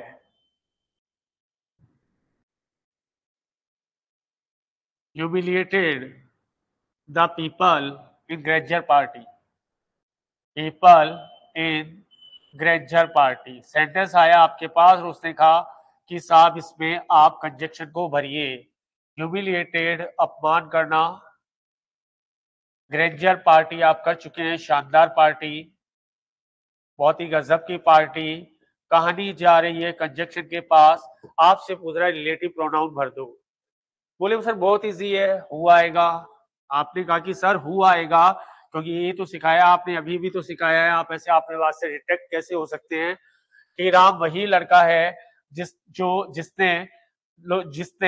humiliated the people in Granger party, people in Granger party। Sentence आया आपके पास और उसने कहा कि साहब इसमें आप कंजक्शन को भरिए। ह्यूमिलिएटेड, अपमान करना, ग्रेंजर पार्टी आप कर चुके हैं, शानदार पार्टी, बहुत ही गजब की पार्टी। कहानी जा रही है कंजक्शन के पास, आपसे पूछ रहा है रिलेटिव प्रोनाउन भर दो। बोले सर बहुत इजी है, हु आएगा। आपने कहा कि सर हु आएगा क्योंकि ये तो सिखाया आपने, अभी भी तो सिखाया है, आप ऐसे अपने बात से डिटेक्ट कैसे हो सकते हैं कि राम वही लड़का है जिसने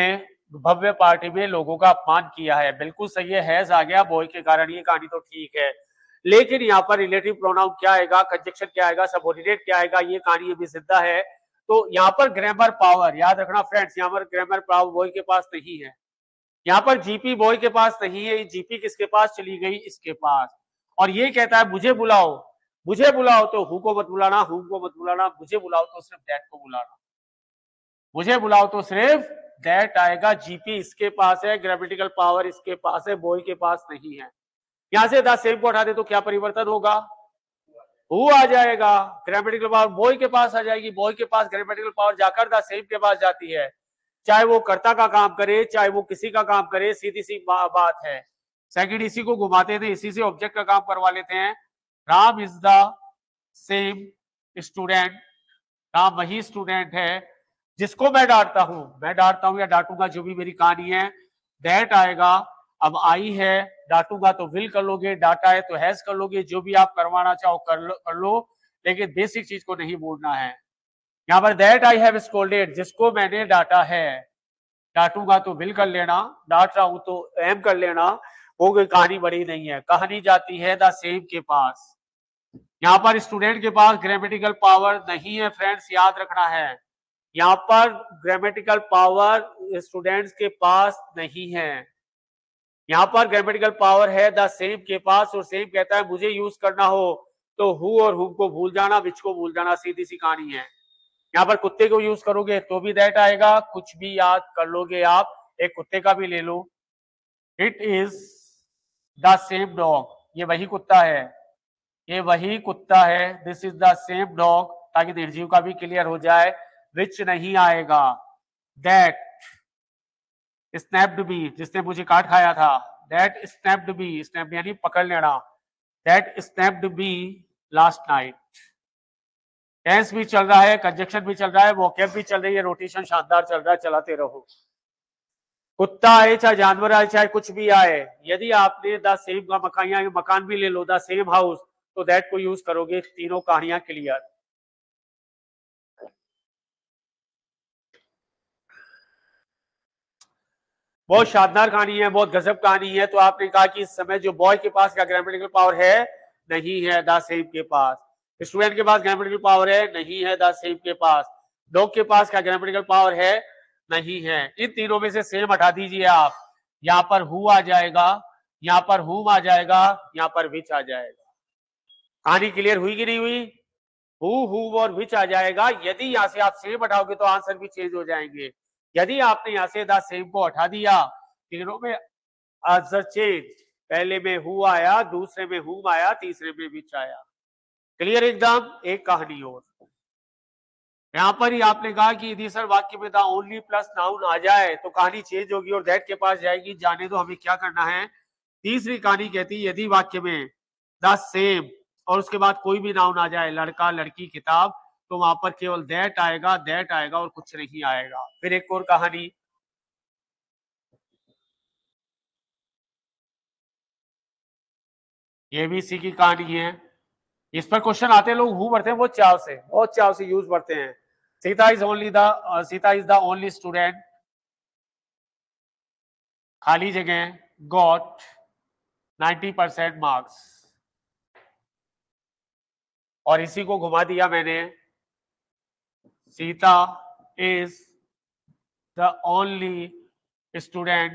भव्य पार्टी में लोगों का अपमान किया है। बिल्कुल सही है, हैज आ गया बॉय के कारण, ये कहानी तो ठीक है। लेकिन यहाँ पर रिलेटिव प्रोनाउन क्या आएगा, कंजक्शन क्या आएगा, सबऑर्डिनेट क्या आएगा, ये कहानी अभी जिंदा है। तो यहाँ पर ग्रामर पावर याद रखना फ्रेंड्स, यहाँ पर ग्रामर पावर बॉय के पास नहीं है, यहाँ पर जीपी बॉय के पास नहीं है, जीपी किसके पास चली गई, इसके पास। और ये कहता है मुझे बुलाओ, मुझे बुलाओ, तो हु को मत बुलाना, हु को मत बुलाना, मुझे बुलाओ तो सिर्फ दैट को बुलाना, मुझे बुलाओ तो सिर्फ दैट आएगा। जीपी इसके पास है, ग्रामेटिकल पावर इसके पास है, बॉय के पास नहीं है। यहां से द सेम को हटा दे तो क्या परिवर्तन होगा, हु आ जाएगा, ग्रामेटिकल पावर बॉय के पास आ जाएगी, बॉय के पास ग्रामेटिकल पावर जाकर द सेम के पास जाती है, चाहे वो कर्ता का काम करे चाहे वो किसी का काम करे, सीधी सी बात है। सेकंड इसी को घुमाते थे, इसी से ऑब्जेक्ट का काम करवा लेते हैं। Ram is the same student, Ram वही स्टूडेंट है जिसको मैं डांटता हूं या डांटूंगा, जो भी मेरी कहानी है। दैट आएगा, अब आई है, डांटूंगा तो विल कर लोगे, डांटा है तो हैज कर लोगे, जो भी आप करवाना चाहो कर लो, लेकिन बेसिक चीज को नहीं भूलना है। यहाँ पर दैट आई हैव स्कोल्डेड, जिसको मैंने डांटा है, डांटूंगा तो विल कर लेना, डांट रहा हूं तो एम कर लेना, वो कोई कहानी बड़ी नहीं है। कहानी जाती है द सेम के पास। यहाँ पर स्टूडेंट के पास ग्रामेटिकल पावर नहीं है फ्रेंड्स, याद रखना है, यहाँ पर ग्रामेटिकल पावर स्टूडेंट्स के पास नहीं है, यहाँ पर ग्रामेटिकल पावर है द सेम के पास, और सेम कहता है मुझे यूज करना हो तो हु और हुम को भूल जाना, विच को भूल जाना, सीधी सी कहानी है। यहाँ पर कुत्ते को यूज करोगे तो भी दैट आएगा, कुछ भी याद कर लोगे आप, एक कुत्ते का भी ले लो, it is the same dog, ये वही कुत्ता है, ये वही कुत्ता है, this is the same dog, ताकि निर्जीव का भी क्लियर हो जाए। विच नहीं आएगा, दैट स्नैप्ड मी, जिसने मुझे काट खाया था, दैट स्नैप्ड मी, स्नैप्ड यानी पकड़ लेना, that snapped me last night. Tense भी चल रहा है, कंजक्शन भी चल रहा है, वोकैब भी चल रही है, रोटेशन शानदार चल रहा है, चलाते रहो। कुत्ता आए चाहे जानवर आए चाहे कुछ भी आए, यदि आपने द सेम का मकान भी ले लो, द सेम हाउस, तो दैट को यूज करोगे, तीनों कहानियां क्लियर। बहुत शानदार कहानी है, बहुत गजब कहानी है। तो आपने कहा कि इस समय जो बॉय के पास का ग्रामेटिकल पावर है, नहीं है द सेम के पास, स्टूडेंट के पास ग्रामेटिकल पावर है, नहीं है द सेम के पास, डॉग के पास का ग्रामेटिकल पावर है, नहीं है। इन तीनों में से सेम हटा दीजिए आप, यहाँ पर हु आ जाएगा, यहाँ पर हुम आ जाएगा, यहाँ पर विच आ जाएगा। कहानी क्लियर हुई कि नहीं हुई, हु हुम और विच आ जाएगा। यदि यहाँ से आप सेम हटाओगे तो आंसर भी चेंज हो जाएंगे। यदि आपने यहाँ से द सेम को हटा दिया, तीनों में आंसर चेंज, पहले में हु आया, दूसरे में हुम आया, तीसरे में विच आया। क्लियर एकदम। एक कहानी और, यहां पर ही आपने कहा कि यदि सर वाक्य में द ओनली प्लस नाउन आ जाए तो कहानी चेंज होगी और दैट के पास जाएगी। जाने दो, हमें क्या करना है। तीसरी कहानी कहती है यदि वाक्य में द सेम और उसके बाद कोई भी नाउन आ जाए, लड़का लड़की किताब, तो वहां पर केवल दैट आएगा और कुछ नहीं आएगा। फिर एक और कहानी, ये भी इसी की कहानी है। इस पर क्वेश्चन आते लोग हु भरते हैं बहुत चाव से यूज करते हैं। Sita is the only student, खाली जगह, गॉट 90% मार्क्स, और इसी को घुमा दिया मैंने, Sita is the only student,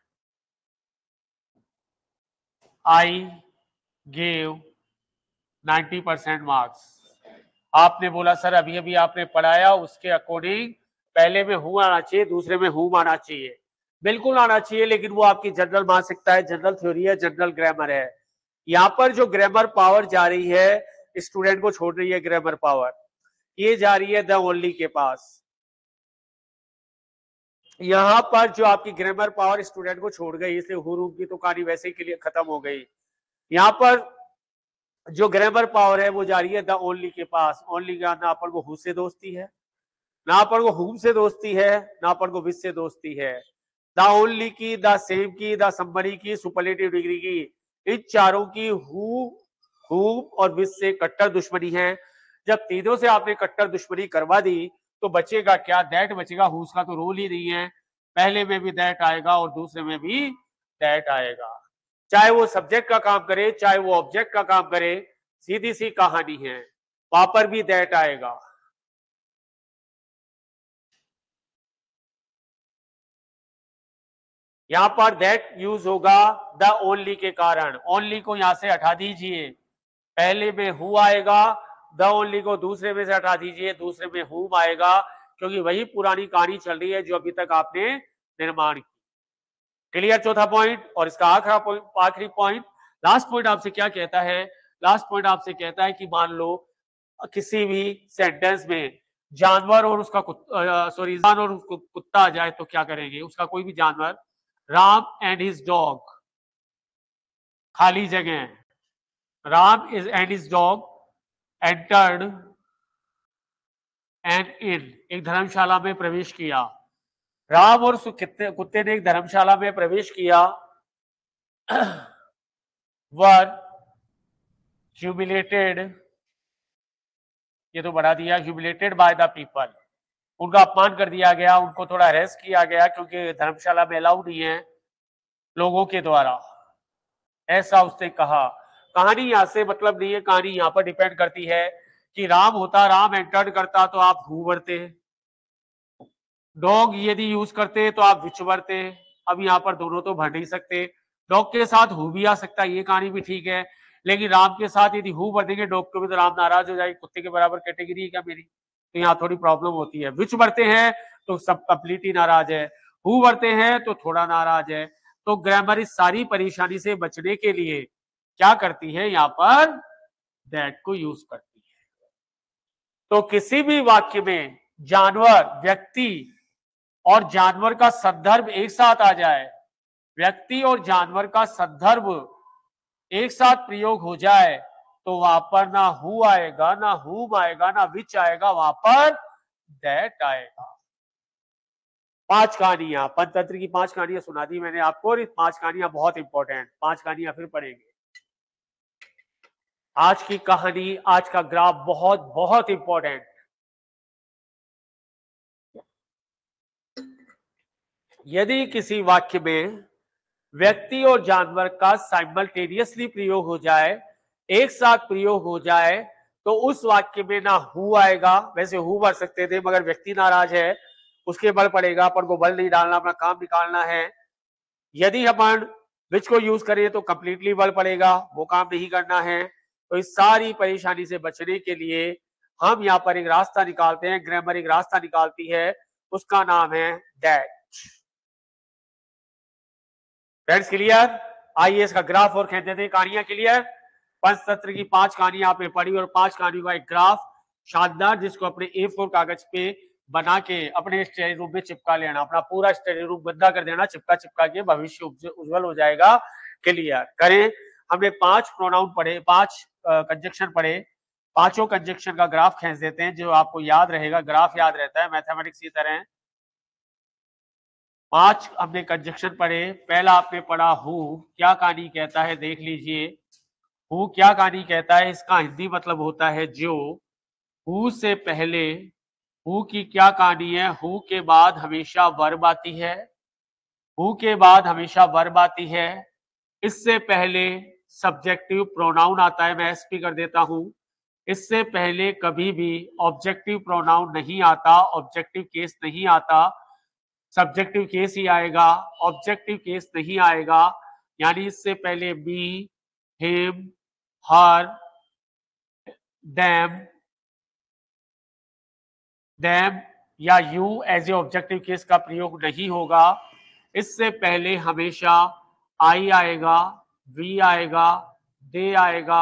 I gave 90% marks. आपने बोला सर अभी अभी आपने पढ़ाया उसके अकॉर्डिंग पहले में हु आना चाहिए, दूसरे में हुम आना चाहिए, बिल्कुल आना चाहिए, लेकिन वो आपकी जनरल मानसिकता है, जनरल थ्योरी है, जनरल ग्रामर है। यहाँ पर जो ग्रामर पावर जा रही है, स्टूडेंट को छोड़ रही है ग्रामर पावर, ये जा रही है द ओनली के पास। यहाँ पर जो आपकी ग्रामर पावर स्टूडेंट को छोड़ गई, इसलिए हुरूम की तो कहानी वैसे के लिए खत्म हो गई। यहाँ पर जो ग्रामर पावर है वो जा रही है द ओनली के पास। ओनली का ना अपन को हु से दोस्ती है, ना अपन को हुम से दोस्ती है, ना अपन को विच से दोस्ती है। द ओनली की, द सेम की, द समबडी की, सुपरलेटिव डिग्री की, इन चारों की हु, हुम और विच से कट्टर दुश्मनी है। जब तीनों से आपने कट्टर दुश्मनी करवा दी तो बचेगा क्या, दैट बचेगा, हुज का तो रोल ही नहीं है। पहले में भी दैट आएगा और दूसरे में भी दैट आएगा, चाहे वो सब्जेक्ट का काम करे चाहे वो ऑब्जेक्ट का काम करे, सीधी सी कहानी है, वहां पर भी दैट आएगा। यहां पर दैट यूज होगा द ओनली के कारण, ओनली को यहां से हटा दीजिए, पहले में हु आएगा, द ओनली को दूसरे में से हटा दीजिए, दूसरे में हुम आएगा, क्योंकि वही पुरानी कहानी चल रही है जो अभी तक आपने निर्माण की। क्लियर चौथा पॉइंट। और इसका आखिरी पॉइंट, लास्ट पॉइंट आपसे क्या कहता है, लास्ट पॉइंट आपसे कहता है कि मान लो किसी भी सेंटेंस में जानवर और उसका सॉरी इंसान और उसको कुत्ता आ जाए तो क्या करेंगे, उसका कोई भी जानवर, राम एंड हिज डॉग, खाली जगह, Ram is and his dog entered and in, एक धर्मशाला में प्रवेश किया, राम और कुत्ते ने एक धर्मशाला में प्रवेश किया, वर ह्यूमिलेटेड, ये तो बढ़ा दिया, ह्यूमिलेटेड बाय द पीपल, उनका अपमान कर दिया गया, उनको थोड़ा रेस्ट किया गया क्योंकि धर्मशाला में अलाउड नहीं है लोगों के द्वारा, ऐसा उसने कहा। कहानी यहां से मतलब नहीं है, कहानी यहां पर डिपेंड करती है कि राम होता, राम एंटर्ड करता तो आप हु भरते, डॉग यदि यूज करते तो आप विच भरते, अब यहाँ पर दोनों तो भर नहीं सकते, डॉग के साथ हु भी आ सकता है, ये कहानी भी ठीक है, लेकिन राम के साथ यदि हु भर देंगे डॉग को भी तो राम नाराज हो जाएगी, कुत्ते के बराबर कैटेगरी है क्या मेरी, तो यहाँ थोड़ी प्रॉब्लम होती है। विच भरते हैं तो सब कंप्लीटली नाराज है, हु भरते हैं तो थोड़ा नाराज है, तो ग्रामर इस सारी परेशानी से बचने के लिए क्या करती है, यहाँ पर दैट को यूज करती है। तो किसी भी वाक्य में जानवर, व्यक्ति और जानवर का संदर्भ एक साथ आ जाए, व्यक्ति और जानवर का संदर्भ एक साथ प्रयोग हो जाए तो वहां पर ना हु आएगा, ना हुम आएगा, ना विच आएगा, वहां पर दैट आएगा। 5 कहानियां, पंचतंत्र की 5 कहानियां सुना दी मैंने आपको, और 5 कहानियां बहुत इंपॉर्टेंट, 5 कहानियां फिर पढ़ेंगे। आज की कहानी, आज का ग्राफ बहुत बहुत इंपॉर्टेंट। यदि किसी वाक्य में व्यक्ति और जानवर का साइमल्टेनियसली प्रयोग हो जाए, एक साथ प्रयोग हो जाए, तो उस वाक्य में ना हु आएगा, वैसे हु भर सकते थे मगर व्यक्ति नाराज है उसके बल पड़ेगा, अपन को बल नहीं डालना, अपना काम निकालना है। यदि अपन विच को यूज करें तो कंप्लीटली बल पड़ेगा, वो काम नहीं करना है। तो इस सारी परेशानी से बचने के लिए हम यहाँ पर एक रास्ता निकालते हैं, ग्रामर एक रास्ता निकालती है, उसका नाम है दैट। Friends clear? आइए इसका ग्राफ और खेलते थे, कहानियां क्लियर। पंचतंत्र की 5 कहानियां आपने पढ़ी और 5 कहानियों का एक ग्राफ शानदार, जिसको अपने A4 कागज पे बना के अपने स्टडी रूम में चिपका लेना, अपना पूरा स्टडी रूम गंदा कर देना, चिपका चिपका के, भविष्य उज्जवल हो जाएगा। क्लियर करें। हमने 5 प्रोनाउन पढ़े, 5 कंजक्शन पढ़े, पांचों कंजक्शन का ग्राफ खींच देते हैं, जो आपको याद रहेगा, ग्राफ याद रहता है, मैथमेटिक्स की तरह। 5 हमने कंजक्शन पढ़े। पहला आपने पढ़ा हु, क्या कहानी कहता है देख लीजिए। हु क्या कहानी कहता है, इसका हिंदी मतलब होता है जो। हु से पहले, हु की क्या कहानी है, हु के बाद हमेशा वर्ब आती है, हु के बाद हमेशा वर्ब आती है, इससे पहले सब्जेक्टिव प्रोनाउन आता है, मैं एसपी कर देता हूं। इससे पहले कभी भी ऑब्जेक्टिव प्रोनाउन नहीं आता, ऑब्जेक्टिव केस नहीं आता, सब्जेक्टिव केस ही आएगा, ऑब्जेक्टिव केस नहीं आएगा। यानी इससे पहले me, him, her, them, them या you as a objective case का प्रयोग नहीं होगा। इससे पहले हमेशा आई आएगा, वी आएगा, दे आएगा,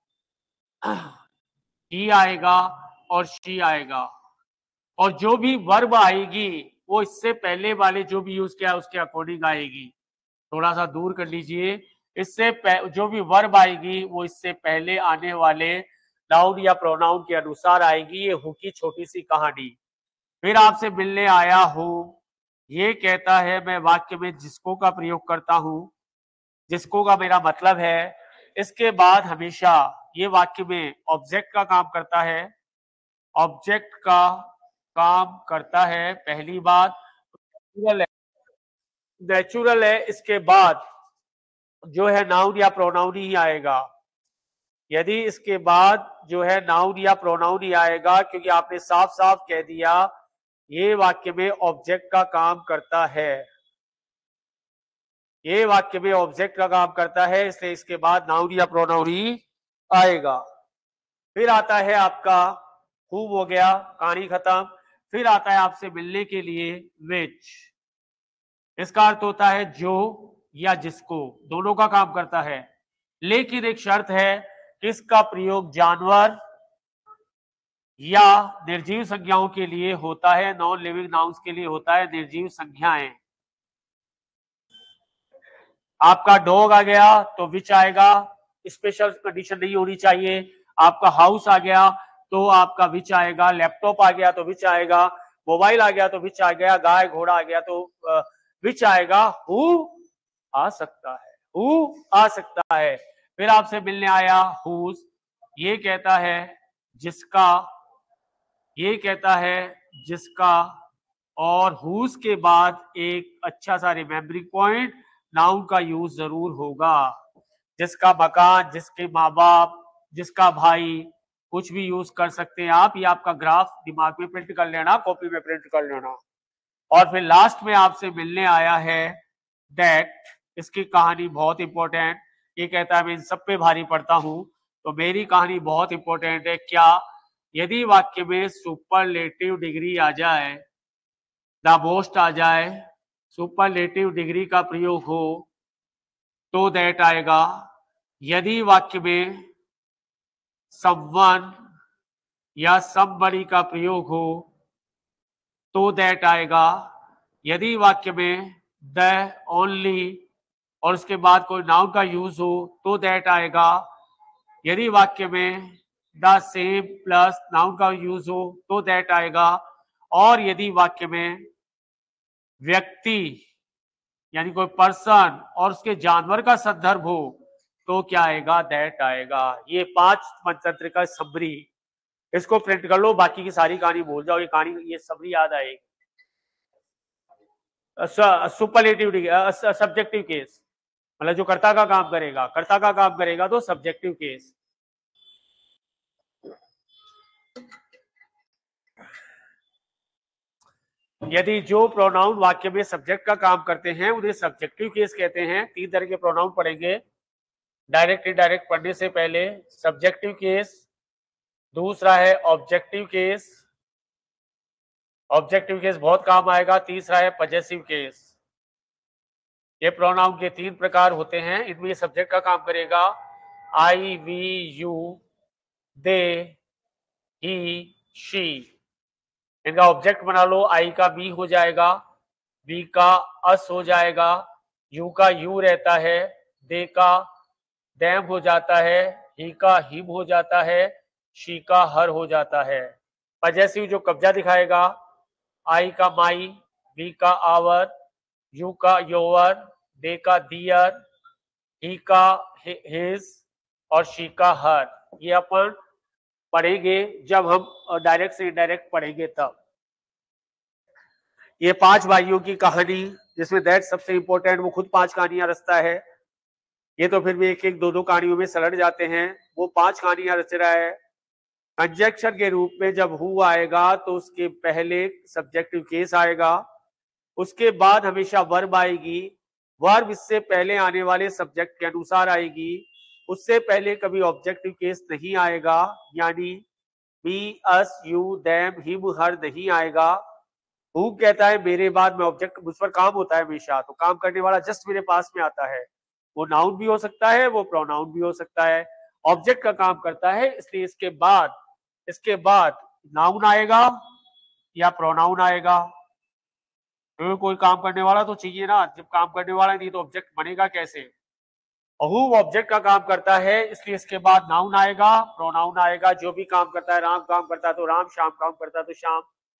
ही आएगा और शी आएगा। और जो भी वर्ब आएगी वो इससे पहले वाले जो भी यूज किया उसके अकॉर्डिंग आएगी। थोड़ा सा दूर कर लीजिए। इससे जो भी वर्ब आएगी वो इससे पहले आने वाले नाउन या प्रोनाउन के अनुसार आएगी। ये हु की छोटी सी कहानी। फिर आपसे मिलने आया हूं, ये कहता है मैं वाक्य में जिसको का प्रयोग करता हूं, जिसको का मेरा मतलब है। इसके बाद हमेशा ये वाक्य में ऑब्जेक्ट का काम करता है, ऑब्जेक्ट का काम करता है। पहली बात प्लूरल है, नेचुरल है, इसके बाद जो है नाउन या प्रोनाउन ही आएगा। यदि इसके बाद जो है नाउन या प्रोनाउन ही आएगा, क्योंकि आपने साफ साफ कह दिया ये वाक्य में ऑब्जेक्ट का काम करता है, ये वाक्य में ऑब्जेक्ट का काम करता है, इसलिए इसके बाद नाउन या प्रोनाउन ही आएगा। फिर आता है आपका खूब हो गया, कहानी खत्म। फिर आता है आपसे मिलने के लिए विच। इसका अर्थ होता है जो या जिसको, दोनों का काम करता है, लेकिन एक शर्त है कि इसका प्रयोग जानवर या निर्जीव संज्ञाओं के लिए होता है, नॉन लिविंग नाउन्स के लिए होता है, निर्जीव संज्ञाएं। आपका डॉग आ गया तो विच आएगा, स्पेशल कंडीशन नहीं होनी चाहिए। आपका हाउस आ गया तो आपका विच आएगा, लैपटॉप आ गया तो विच आएगा, मोबाइल आ गया तो विच आ गया, गाय घोड़ा आ गया तो विच आएगा। हु आ सकता है, हु आ सकता है। फिर आपसे मिलने आया हुज, ये कहता है जिसका, ये कहता है जिसका, और हुज के बाद एक अच्छा सा रिमेम्बरिंग पॉइंट, नाउन का यूज जरूर होगा। जिसका मकान, जिसके माँ बाप, जिसका भाई, कुछ भी यूज कर सकते हैं आप। ये आपका ग्राफ दिमाग में प्रिंट कर लेना, कॉपी में प्रिंट कर लेना। और फिर लास्ट में आपसे मिलने आया है दैट। इसकी कहानी बहुत इंपॉर्टेंट, ये कहता है मैं इन सब पे भारी पड़ता हूं, तो मेरी कहानी बहुत इंपॉर्टेंट है। क्या? यदि वाक्य में सुपरलेटिव डिग्री आ जाए, द मोस्ट आ जाए, सुपरलेटिव डिग्री का प्रयोग हो तो दैट आएगा। यदि वाक्य में समवन या समबड़ी का प्रयोग हो तो दैट आएगा। यदि वाक्य में द ओनली और उसके बाद कोई नाउन का यूज हो तो दैट आएगा। यदि वाक्य में द सेम प्लस नाउन का यूज हो तो दैट आएगा। और यदि वाक्य में व्यक्ति यानी कोई पर्सन और उसके जानवर का संदर्भ हो तो क्या आएगा? दैट आएगा। ये 5 पंचतंत्र का समरी, इसको प्रिंट कर लो, बाकी की सारी कहानी भूल जाओ, ये कहानी, ये समरी याद आएगी। सुपरलेटिव सब्जेक्टिव केस, मतलब जो कर्ता का काम करेगा, कर्ता का काम करेगा तो सब्जेक्टिव केस। यदि जो प्रोनाउन वाक्य में सब्जेक्ट का काम करते हैं उन्हें सब्जेक्टिव केस कहते हैं। 3 तरह के प्रोनाउन पढ़ेंगे डायरेक्ट इनडायरेक्ट पढ़ने से पहले। सब्जेक्टिव केस, दूसरा है ऑब्जेक्टिव केस, ऑब्जेक्टिव केस बहुत काम आएगा। तीसरा है पजेसिव केस। ये प्रोनाउन के 3 प्रकार होते हैं, इनमें सब्जेक्ट का काम करेगा। I, we, you, they, he, she. इनका ऑब्जेक्ट बना लो। आई का बी हो जाएगा, वी का अस हो जाएगा, यू का यू रहता है, दे का दैम हो जाता है, ही का हिम हो जाता है, शी का हर हो जाता है। पजेसिव जो कब्जा दिखाएगा, आई का माई, वी का आवर, यू का योवर, दे का दियर, ही का हिज और शी का हर। ये अपन पढ़ेंगे जब हम डायरेक्ट से इनडायरेक्ट पढ़ेंगे तब। ये 5 भाइयों की कहानी, जिसमें दैट सबसे इंपॉर्टेंट, वो खुद 5 कहानियां रचता है। ये तो फिर भी एक एक 2-2 कहानियों में सलट जाते हैं, वो 5 कहानियां रच रहा है। कंजक्शन के रूप में जब हु आएगा तो उसके पहले सब्जेक्टिव केस आएगा, उसके बाद हमेशा वर्ब आएगी। वर्ब इससे पहले आने वाले सब्जेक्ट के अनुसार आएगी, उससे पहले कभी ऑब्जेक्टिव केस नहीं आएगा, यानी me, us, you, them, him, her नहीं आएगा। हु कहता है मेरे बाद में ऑब्जेक्ट मुझ पर काम होता है हमेशा, तो काम करने वाला जस्ट मेरे पास में आता है। वो नाउन भी हो सकता है, वो प्रोनाउन भी हो सकता है, ऑब्जेक्ट का काम करता है। इसलिए इसके बाद नाउन आएगा या प्रोनाउन आएगा। तो कोई काम करने वाला तो चाहिए ना, जब काम करने वाला नहीं तो ऑब्जेक्ट बनेगा कैसे? हु ऑब्जेक्ट का काम करता है, इसलिए इसके बाद नाउन आएगा, प्रोनाउन आएगा। जो भी काम करता है, राम काम करता है तो राम, श्याम काम करता है तो श्याम।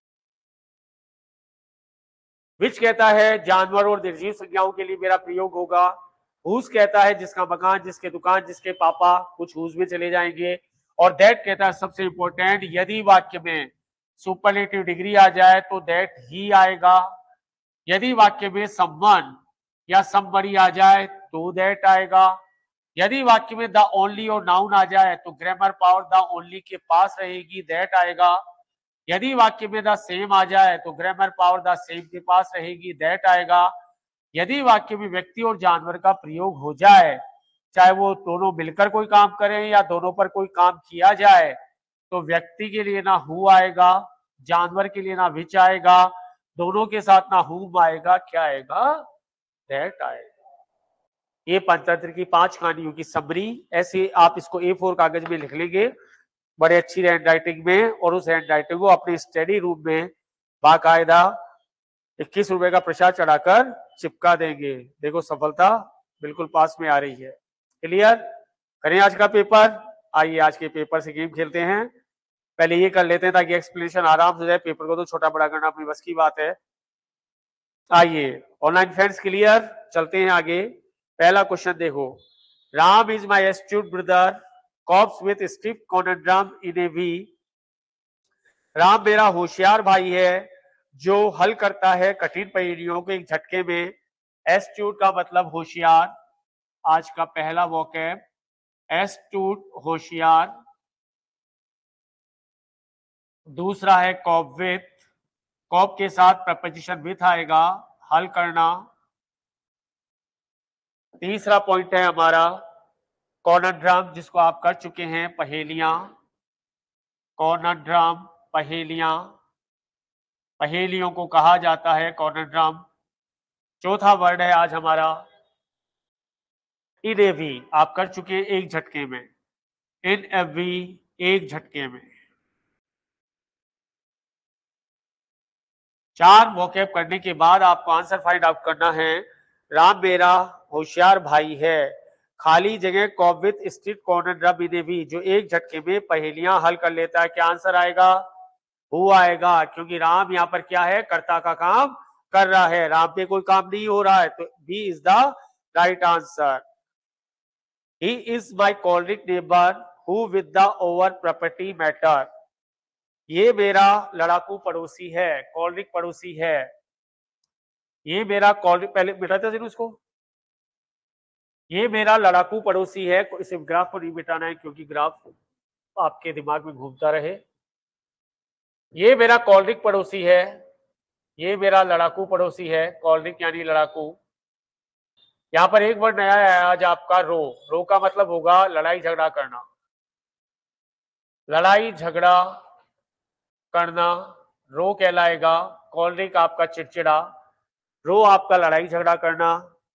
विच कहता है जानवर और निर्जीव संज्ञाओं के लिए मेरा प्रयोग होगा। हुज कहता है जिसका मकान, जिसके दुकान, जिसके पापा, कुछ हुज में चले जाएंगे। और दैट कहता है सबसे इंपॉर्टेंट, यदि वाक्य में सुपरलेटिव डिग्री आ जाए तो दैट ही आएगा। यदि वाक्य में समवन या समबड़ी आ जाए तो दैट आएगा। यदि वाक्य में द ओनली और नाउन आ जाए तो ग्रामर पावर द ओनली के पास रहेगी, दैट आएगा। यदि वाक्य में द सेम आ जाए तो ग्रामर पावर द सेम के पास रहेगी, दैट आएगा। यदि वाक्य में व्यक्ति और जानवर का प्रयोग हो जाए, चाहे वो दोनों मिलकर कोई काम करें या दोनों पर कोई काम किया जाए, तो व्यक्ति के लिए ना हु आएगा, जानवर के लिए ना विच आएगा, दोनों के साथ ना हुम आएगा, क्या आएगा, दैट आएगा। ये पंचतंत्र की 5 कहानियों की समरी, ऐसे आप इसको A4 कागज में लिख लेंगे बड़े अच्छी हैंड राइटिंग में, और उस हैंड राइटिंग को अपने स्टडी रूम में बाकायदा 21 रुपए का प्रसाद चढ़ाकर चिपका देंगे। देखो सफलता बिल्कुल पास में आ रही है। क्लियर? करें आज का पेपर। आइए आज के पेपर से गेम खेलते हैं। पहले ये कर लेते हैं ताकि एक्सप्लेनेशन आराम से जाए। पेपर को तो छोटा बड़ा करना अपनी बस की बात है। आइए ऑनलाइन फ्रेंड्स क्लियर, चलते हैं आगे। पहला क्वेश्चन देखो, Ram is my astute brother cops with stiff conundrum in a V. Ram मेरा होशियार भाई है जो हल करता है कठिन पहेलियों को एक झटके में। एस्ट्यूट का मतलब होशियार, आज का पहला वोकैब एस्ट्यूट होशियार। दूसरा है कॉप विथ, कॉप के साथ प्रपोजिशन विथ आएगा, हल करना। तीसरा पॉइंट है हमारा कॉन्ड्रम, जिसको आप कर चुके हैं, पहेलियां। कॉन्ड्रम पहेलियां, पहेलियों को कहा जाता है कॉन्ड्रम। चौथा वर्ड है आज हमारा इन ए वी, आप कर चुके हैं एक झटके में। इन ए वी, एक झटके में। 4 वोकैब करने के बाद आपको आंसर फाइंड आउट करना है। राम मेरा होशियार भाई है, खाली जगह cop with strict conundrum in a V, जो एक झटके में पहेलियां हल कर लेता है। क्या आंसर आएगा? हु आएगा, क्योंकि राम यहाँ पर क्या है, कर्ता का काम कर रहा है, राम पे कोई काम नहीं हो रहा है, तो B is the right answer. He is my choleric neighbour who with the over property matter. ये मेरा लड़ाकू पड़ोसी है, कॉलिक पड़ोसी है। ये मेरा कॉलिक, पहले मिटाते थे उसको, ये मेरा लड़ाकू पड़ोसी है। इसे ग्राफ को नहीं मिटाना है क्योंकि ग्राफ आपके दिमाग में घूमता रहे। ये मेरा कॉलिक पड़ोसी है, ये मेरा लड़ाकू पड़ोसी है, कॉलिक यानी लड़ाकू। यहां पर एक वर्ड नया है आज आपका, रो। रो का मतलब होगा लड़ाई झगड़ा करना, लड़ाई झगड़ा करना रो कहलाएगा। कॉलिक आपका चिड़चिड़ा, रो आपका लड़ाई झगड़ा करना।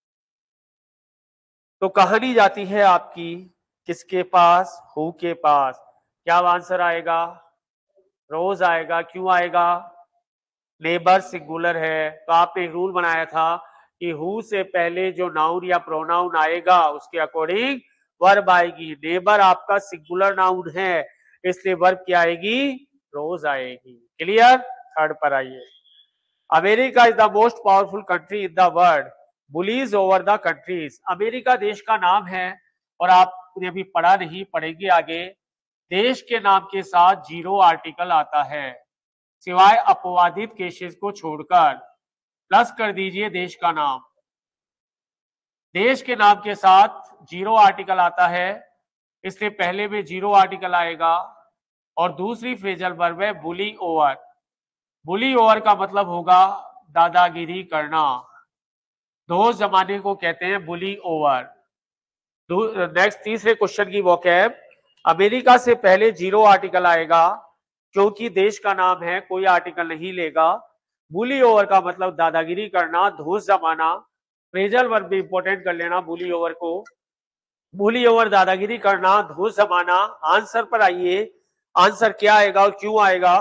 तो कहानी जाती है आपकी किसके पास? हु के पास। क्या आंसर आएगा? रोज आएगा। क्यों आएगा? नेबर सिंगुलर है, तो आपने एक रूल बनाया था कि हु से पहले जो नाउन या प्रोनाउन आएगा उसके अकॉर्डिंग वर्ब आएगी। नेबर आपका सिंगुलर नाउन है, इसलिए वर्ब क्या आएगी? रोज आएगी। क्लियर? थर्ड पर आइए। America is the most powerful country in the world bullies over the countries. America देश का नाम है, और आपने अभी पढ़ा नहीं, पढ़ेंगे आगे। देश के नाम के साथ जीरो आर्टिकल आता है, सिवाय अपवादित केसेस को छोड़कर। प्लस कर दीजिए देश का नाम। देश के नाम के साथ जीरो आर्टिकल आता है, इसलिए पहले में जीरो आर्टिकल आएगा। और दूसरी फ्रेजल वर्ब है बुली ओवर। बुली ओवर का मतलब होगा दादागिरी करना, दोस्त जमाने को कहते हैं बुली ओवर। नेक्स्ट तीसरे क्वेश्चन की वोकैब, अमेरिका से पहले जीरो आर्टिकल आएगा क्योंकि देश का नाम है, कोई आर्टिकल नहीं लेगा। बुली ओवर का मतलब दादागिरी करना, धोस जमाना। फ्रेजल वर्ब भी इंपॉर्टेंट कर लेना बुली ओवर को। बुली ओवर दादागिरी करना, धोस जमाना। आंसर पर आइए, आंसर क्या आएगा और क्यों आएगा?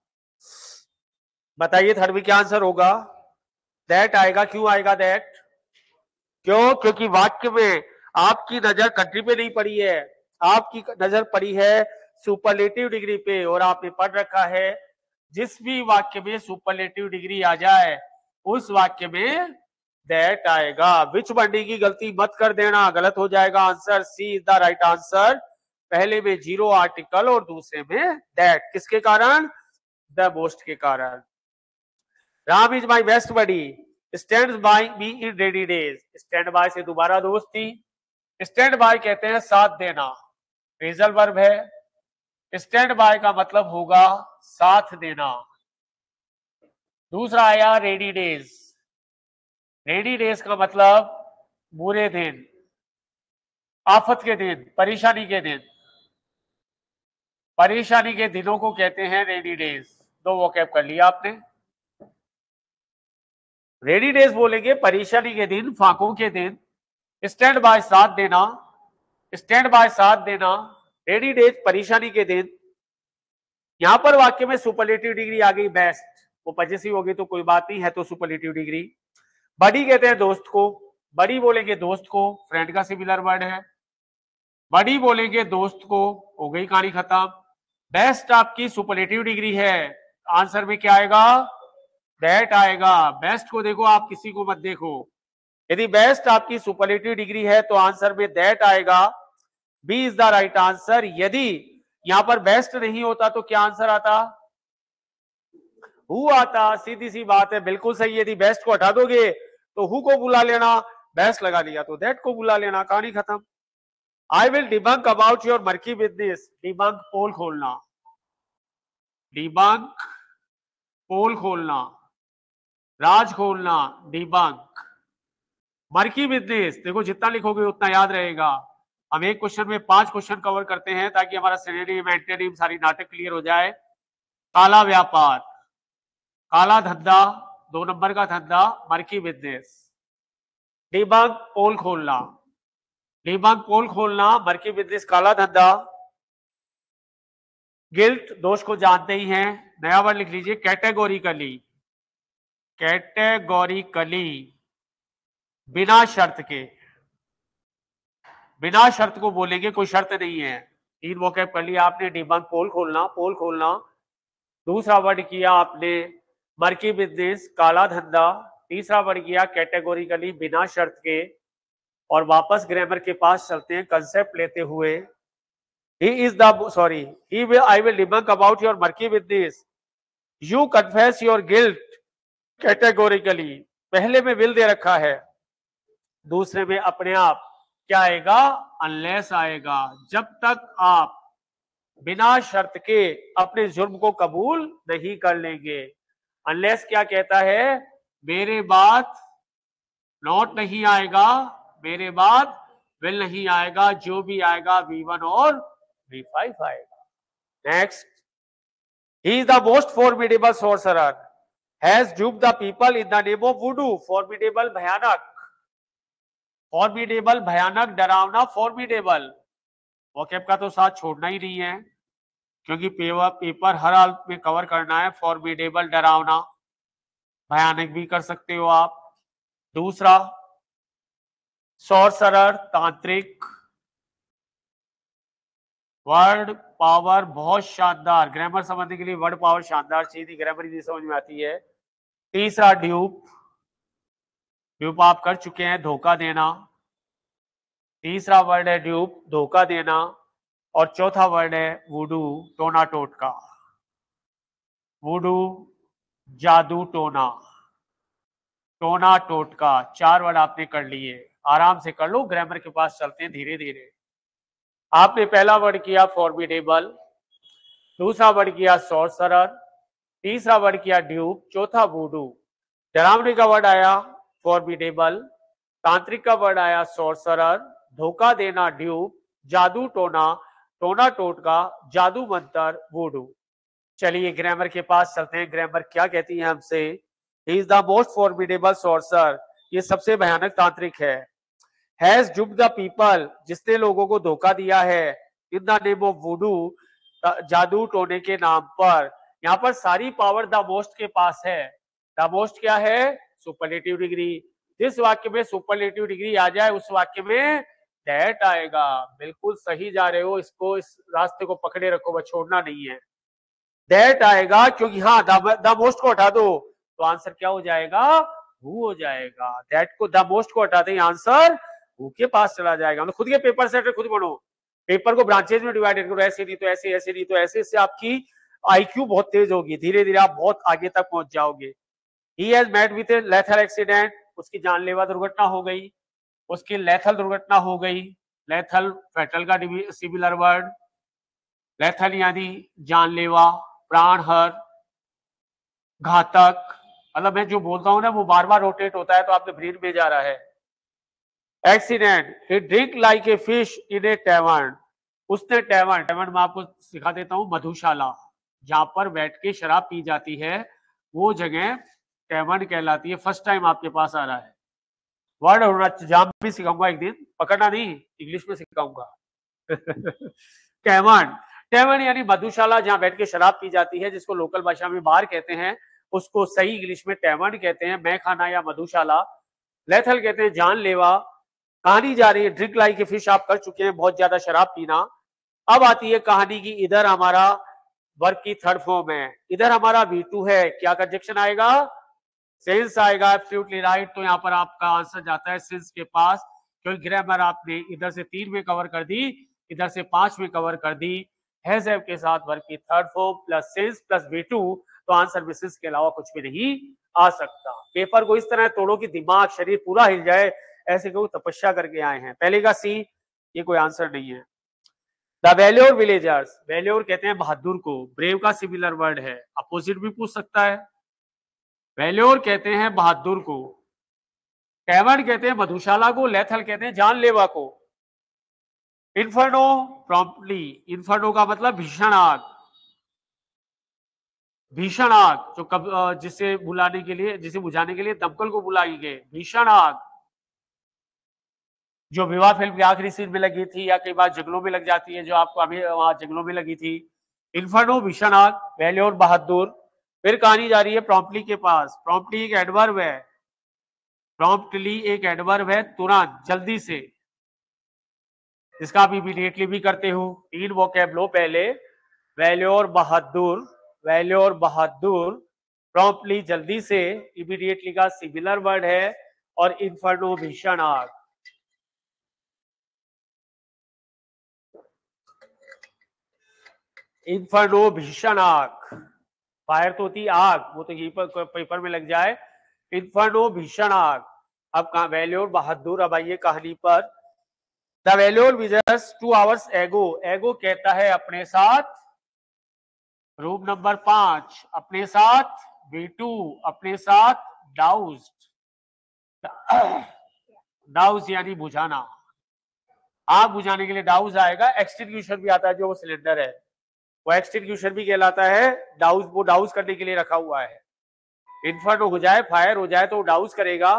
बताइए थर्ड में क्या आंसर होगा? दैट आएगा। क्यों आएगा दैट? क्यों? क्योंकि वाक्य में आपकी नजर कंट्री पे नहीं पड़ी है, आपकी नजर पड़ी है सुपरलेटिव डिग्री पे, और आपने पढ़ रखा है जिस भी वाक्य में सुपरलेटिव डिग्री आ जाए उस वाक्य में दैट आएगा। विच बनने की गलती मत कर देना, गलत हो जाएगा answer. C is the right answer. पहले में जीरो आर्टिकल और दूसरे में दैट, किसके कारण? द मोस्ट के कारण। Ram is my best buddy, stand by me in rainy days, stand by से दोबारा दोस्ती। स्टैंड बाय कहते हैं साथ देना, फ्रेजल वर्ब है। स्टैंड बाय का मतलब होगा साथ देना। दूसरा आया रेनी डेज, रेनी डेज का मतलब बुरे दिन, आफत के दिन, परेशानी के दिन, परेशानी के दिनों को कहते हैं रेनी डेज। दो वोकैब कर लिया आपने। रेनी डेज बोलेंगे परेशानी के दिन, फाकों के दिन। स्टैंड बाय साथ देना, स्टैंड बाय साथ देना, रेनी डेज परेशानी के दिन। यहां पर वाक्य में सुपरलेटिव डिग्री आ गई बेस्ट, वो पॉजिटिव होगी तो कोई बात नहीं है, तो सुपरलेटिव डिग्री। बडी कहते हैं दोस्त को, बडी बोलेंगे दोस्त को, फ्रेंड का सिमिलर वर्ड है। बडी बोलेंगे दोस्त को, हो गई कहानी खत्म। बेस्ट आपकी सुपरलेटिव डिग्री है, आंसर में क्या आएगा? दैट आएगा। बेस्ट को देखो, आप किसी को मत देखो। यदि बेस्ट आपकी सुपरलेटिव डिग्री है तो आंसर में दैट आएगा। B is the right answer. यदि यहां पर बेस्ट नहीं होता तो क्या आंसर आता? हु आता। सीधी सी बात है, बिल्कुल सही। यदि बेस्ट को हटा दोगे तो हु को बुला लेना, बेस्ट लगा लिया तो दैट को बुला लेना, कहानी खत्म। I will debunk about your murky business, debunk पोल खोलना, डिबंक पोल खोलना, राज खोलना, डिबंक। मर्की बिजनेस देखो, जितना लिखोगे उतना याद रहेगा। हम एक क्वेश्चन में 5 क्वेश्चन कवर करते हैं ताकि हमारा सिनोनिम, एंटोनिम, सारी नाटक क्लियर हो जाए। काला व्यापार, काला धंधा, 2 नंबर का धंधा, मर्की बिजनेस। डिबंक पोल खोलना, डिबंक पोल खोलना, मर्की बिजनेस, काला धंधा। गिल्ट दोष को जानते ही हैं, नया वर्ड लिख लीजिए, कैटेगोरिकली, कैटेगोरिकली, बिना शर्त के। बिना शर्त को बोलेंगे, कोई शर्त नहीं है। 3 वोकैब कर लिया आपने, डिबंक पोल खोलना, पोल खोलना। दूसरा वर्ड किया आपने मर्की बिजनेस, काला धंधा। तीसरा वर्ड किया कैटेगोरिकली, बिना शर्त के। और वापस ग्रामर के पास चलते हैं कंसेप्ट लेते हुए। He is the sorry. I will debunk about your murky business. You confess your guilt categorically. पहले में will दे रखा है, दूसरे में अपने आप क्या आएगा? unless आएगा। जब तक आप बिना शर्त के अपने जुर्म को कबूल नहीं कर लेंगे। unless क्या कहता है? मेरे बाद नॉट नहीं आएगा, मेरे बाद विल नहीं आएगा, जो भी आएगा V1 और V5 आएगा। Next, he is the most formidable sorcerer, has duped the people in the name of voodoo. Formidable भयानक, formidable भयानक, डरावना, formidable। वोकैब का तो साथ छोड़ना ही नहीं है, क्योंकि पेपर हर हाल में कवर करना है। फॉर्मिडेबल डरावना, भयानक भी कर सकते हो आप। दूसरा सॉर्सरर, तांत्रिक। वर्ड पावर बहुत शानदार, ग्रामर समझने के लिए वर्ड पावर शानदार चीज, ग्रामर ही समझ में आती है। तीसरा ड्यूप, ड्यूप आप कर चुके हैं, धोखा देना। तीसरा वर्ड है ड्यूप, धोखा देना। और चौथा वर्ड है वुडू, टोना टोटका। वुडू, जादू टोना, टोना टोटका। 4 वर्ड आपने कर लिए, आराम से कर लो, ग्रामर के पास चलते हैं धीरे धीरे। आपने पहला वर्ड किया फॉर्मिडेबल, दूसरा वर्ड किया सॉर्सरर, तीसरा वर्ड किया ड्यूप, चौथा वुडू। डरावने का वर्ड आया फॉर्मिडेबल, तांत्रिक का वर्ड आया सॉर्सरर, धोखा देना ड्यूप, जादू टोना, टोना टोटका, जादू मंत्र, वुडू। चलिए ग्रामर के पास चलते हैं, ग्रामर क्या कहती है हमसे? He is the most formidable sorcerer, ये सबसे भयानक तांत्रिक है। हैज डुप्ड द पीपल, जिसने लोगों को धोखा दिया है। In the name of voodoo, जादू टोने के नाम पर। यहाँ पर सारी पावर द मोस्ट के पास है। द मोस्ट क्या है? Superlative degree. जिस वाक्य में सुपरलेटिव डिग्री आ जाए उस वाक्य में दैट आएगा। बिल्कुल सही जा रहे हो, इसको, इस रास्ते को पकड़े रखो, बस छोड़ना नहीं है। दैट आएगा, क्योंकि हाँ द मोस्ट को हटा दो तो आंसर क्या हो जाएगा? हु हो जाएगा। दैट को, द मोस्ट को हटा दें, आंसर हु के पास चला जाएगा। मतलब खुद के पेपर सेट खुद बनो, पेपर को ब्रांचेज में डिवाइडेड करो, ऐसे नहीं तो ऐसे, ऐसे नहीं तो ऐसे। इससे आपकी IQ बहुत तेज होगी, धीरे धीरे आप बहुत आगे तक पहुंच जाओगे। He has met with a lethal accident, उसकी जानलेवा दुर्घटना हो गई, उसकी लेथल दुर्घटना हो गई। लेथल फेटल का सिमिलर वर्ड, लेथल यानी जानलेवा, प्राणहर, घातक। मतलब मैं जो बोलता हूं ना वो बार बार रोटेट होता है तो आपके ब्रेन में जा रहा है। Accident, he drink like a fish in a tavern, उसने टैवर्न, टैवर्न मैं आपको सिखा देता हूं, मधुशाला, जहां पर बैठ के शराब पी जाती है वो जगह टैवर्न कहलाती है। फर्स्ट टाइम आपके पास आ रहा है वर्ड, होना जाम भी सिखाऊंगा एक दिन, पकड़ना नहीं, इंग्लिश में सिखाऊंगा। टैवर्न, टैवर्न यानी मधुशाला, जहां बैठ के शराब पी जाती है, जिसको लोकल भाषा में बार कहते हैं, उसको सही इंग्लिश में टैवर्न कहते हैं, मैखाना या मधुशाला। लेथल कहते हैं जानलेवा। कहानी जा रही है, ड्रिंक लाइक ए फिश आप कर चुके हैं, बहुत ज्यादा शराब पीना। अब आती है कहानी की, इधर हमारा वर्ब की थर्ड फॉर्म है, इधर हमारा V2 है, क्या कंजक्शन आएगा, सेंस आएगा। Absolutely right. तो यहाँ पर आपका आंसर जाता है सेंस के पास, क्योंकि ग्रामर आपने इधर से 3 में कवर कर दी, इधर से 5 में कवर कर दी। हैज हैव के साथ वर्ब की third form plus sense plus V2, तो आंसर में सेंस के अलावा कुछ भी नहीं आ सकता। पेपर को इस तरह तोड़ो कि दिमाग शरीर पूरा हिल जाए, ऐसे कोई तपस्या करके आए हैं। पहले का सी, ये कोई आंसर नहीं है। द वैल्योर विलेजर्स, वैल्योर कहते हैं बहादुर को, ब्रेव का सिमिलर वर्ड है, अपोजिट भी पूछ सकता है। वैल्योर कहते हैं बहादुर को, टैवर्न कहते हैं मधुशाला को, लेथल कहते हैं जानलेवा को। इन्फर्नो, प्रॉम्प्टली, इन्फर्नो का मतलब भीषण आग, भीषण आग, जो कब जिसे बुलाने के लिए, जिसे बुझाने के लिए दमकल को बुलाई गई, भीषण आग, जो विवाह फिल्म की आखिरी सीन में लगी थी या कई बार जंगलों में लग जाती है, जो आपको अभी वहां जंगलों में लगी थी। इन्फर्नो भीषण आग, वैल्योर बहादुर। फिर कहानी जा रही है प्रॉम्प्टली के पास, प्रॉम्प्टली एक एडवर्ब है, प्रॉम्प्टली एक एडवर्ब है, तुरंत, जल्दी से, इसका आप इमीडिएटली भी करते हो। 3 वोकैब लो पहले, वैल्योर बहादुर, वैल्योर बहादुर, प्रॉम्प्टली जल्दी से, इमीडिएटली का सिमिलर वर्ड है, और इन्फर्नो भीषण आग। इन्फर्नो भीषण आग, फायर तो होती आग, वो तो यहीं पर पेपर में लग जाए। इन्फर्नो भीषण आग। अब कहा वैल्योर बहादुर। अब आइए कहानी पर। द वैल्योर विजर्स 2 hours एगो, एगो कहता है अपने साथ, रूम नंबर 5 अपने साथ, V2 अपने साथ, डाउस्ड, डाउस यानी बुझाना, आग बुझाने के लिए डाउस आएगा। एक्सटिंग्विशर भी आता है, जो वो सिलेंडर है वो एक्सटिंग्विशर भी कहलाता है। डाउस, वो डाउस करने के लिए रखा हुआ है। इन्फर्नो हो जाए, फायर हो जाए तो डाउस करेगा।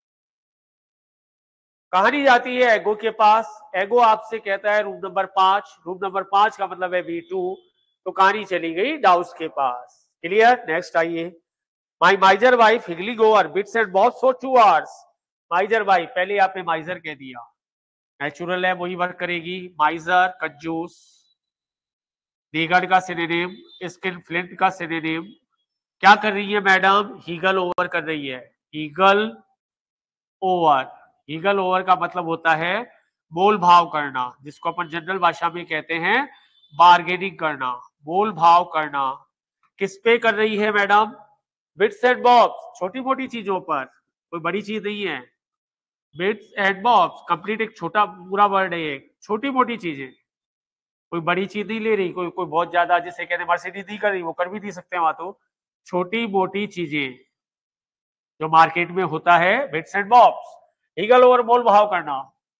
कहानी जाती है एगो के पास, एगो आपसे कहता है रूम नंबर 5, रूम नंबर 5 का मतलब है V2, तो कहानी चली गई डाउस के पास। क्लियर। नेक्स्ट आइए। My miser wife haggles over bits and bobs for 2 hours। Miser wife, पहले आपने माइजर कह दिया, नेचुरल है वही वर्क करेगी। माइजर कंजूस, दीगड़ का सिनोनिम, स्किन फ्लिंट का सिनोनिम। क्या कर रही है मैडम, हीगल ओवर कर रही है, हीगल ओवर। हीगल ओवर का मतलब होता है मोल भाव करना, जिसको अपन जनरल भाषा में कहते हैं बार्गेनिंग करना, मोल भाव करना। किस पे कर रही है मैडम, बिट्स एंड बॉब्स, छोटी मोटी चीजों पर, कोई बड़ी चीज नहीं है। बिट्स एंड बॉब्स कंप्लीट एक छोटा पूरा वर्ड है, एक छोटी मोटी चीजें, कोई बड़ी चीज नहीं ले रही, कोई कोई बहुत ज्यादा जिसे कहते हैं मर्सिडीज नहीं कर रही, वो कर भी नहीं सकते वहां, तो छोटी मोटी चीजें जो मार्केट में होता है, bits and bobs. Haggle over मोल भाव करना,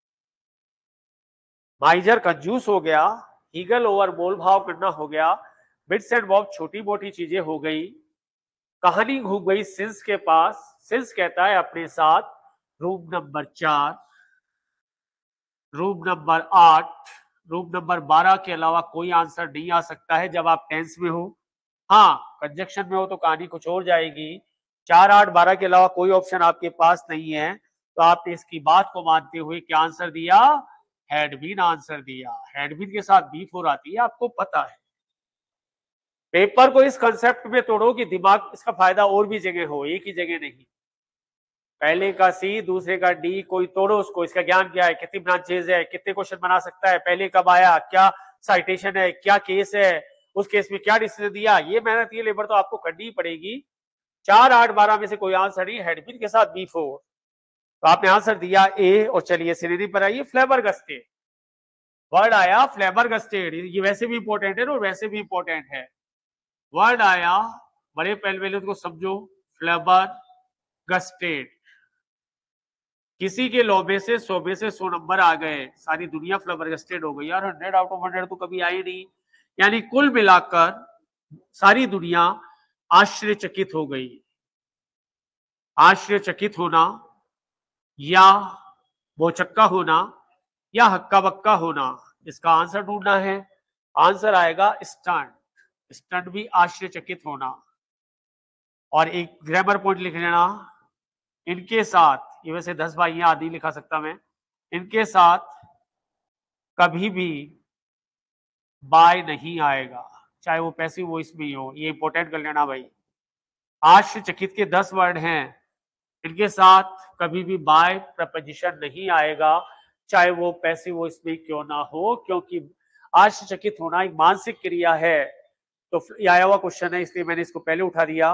माइजर कंजूस हो गया, हीगल ओवर मोल भाव करना हो गया, बिट्स एंड बॉब छोटी मोटी चीजें हो गई। कहानी घूम गई सिंस के पास, सिंस कहता है अपने साथ, room number 4, room number 8, room number 12 के अलावा कोई आंसर नहीं आ सकता है जब आप टेंस में हो। हाँ, कंजक्शन में हो तो कहानी कुछ और जाएगी। 4, 8, 12 के अलावा कोई ऑप्शन आपके पास नहीं है, तो आपने इसकी बात को मानते हुए क्या आंसर दिया, हैड बीन आंसर दिया। हैड बीन के साथ B4 आती है, आपको पता है। पेपर को इस कंसेप्ट में तोड़ो कि दिमाग इसका फायदा और भी जगह हो, एक ही जगह नहीं। पहले का C, दूसरे का D, कोई तोड़ो उसको, इसका ज्ञान क्या है, कितनी ब्रांचेज है, कितने क्वेश्चन बना सकता है, पहले कब आया, क्या साइटेशन है, क्या केस है, उस केस में क्या डिसीजन दिया। ये मेहनत, ये लेबर तो आपको करनी ही पड़ेगी। 4, 8, 12 में से कोई आंसर नहीं, हेडविन के साथ B4। तो आपने आंसर दिया ए, और चलिए सिनेरियो पर आइए। फ्लेबरगस्टेड वर्ड आया, फ्लेबरगस्टेड, ये वैसे भी इंपॉर्टेंट है और वैसे भी इंपॉर्टेंट है। वर्ड आया, बड़े पहले को समझो, फ्लेबरगस्टेड। किसी के लॉबे से 100 में से 100 नंबर आ गए, सारी दुनिया फ्लेबरगस्टेड हो गई यार, 100 आउट ऑफ 100 तो कभी आई नहीं। यानी कुल मिलाकर सारी दुनिया आश्चर्यचकित हो गई। आश्चर्यचकित होना या बोचक्का होना या हक्का बक्का होना, इसका आंसर ढूंढना है। आंसर आएगा स्टंट। स्टंट भी आश्चर्यचकित होना। और एक ग्रामर पॉइंट लिख लेना, इनके साथ, ये वैसे 10 भाई आदि लिखा सकता मैं, इनके साथ कभी भी बाय नहीं आएगा, चाहे वो पैसिव वॉइस में ही हो। ये इंपॉर्टेंट कर लेना भाई। आश्चर्यचकित के 10 वर्ड हैं, इनके साथ कभी भी बाय प्रपोजिशन नहीं आएगा, चाहे वो पैसिव वॉइस में क्यों ना हो, क्योंकि आश्चर्यचकित होना एक मानसिक क्रिया है। तो ये आया हुआ क्वेश्चन है, इसलिए मैंने इसको पहले उठा दिया।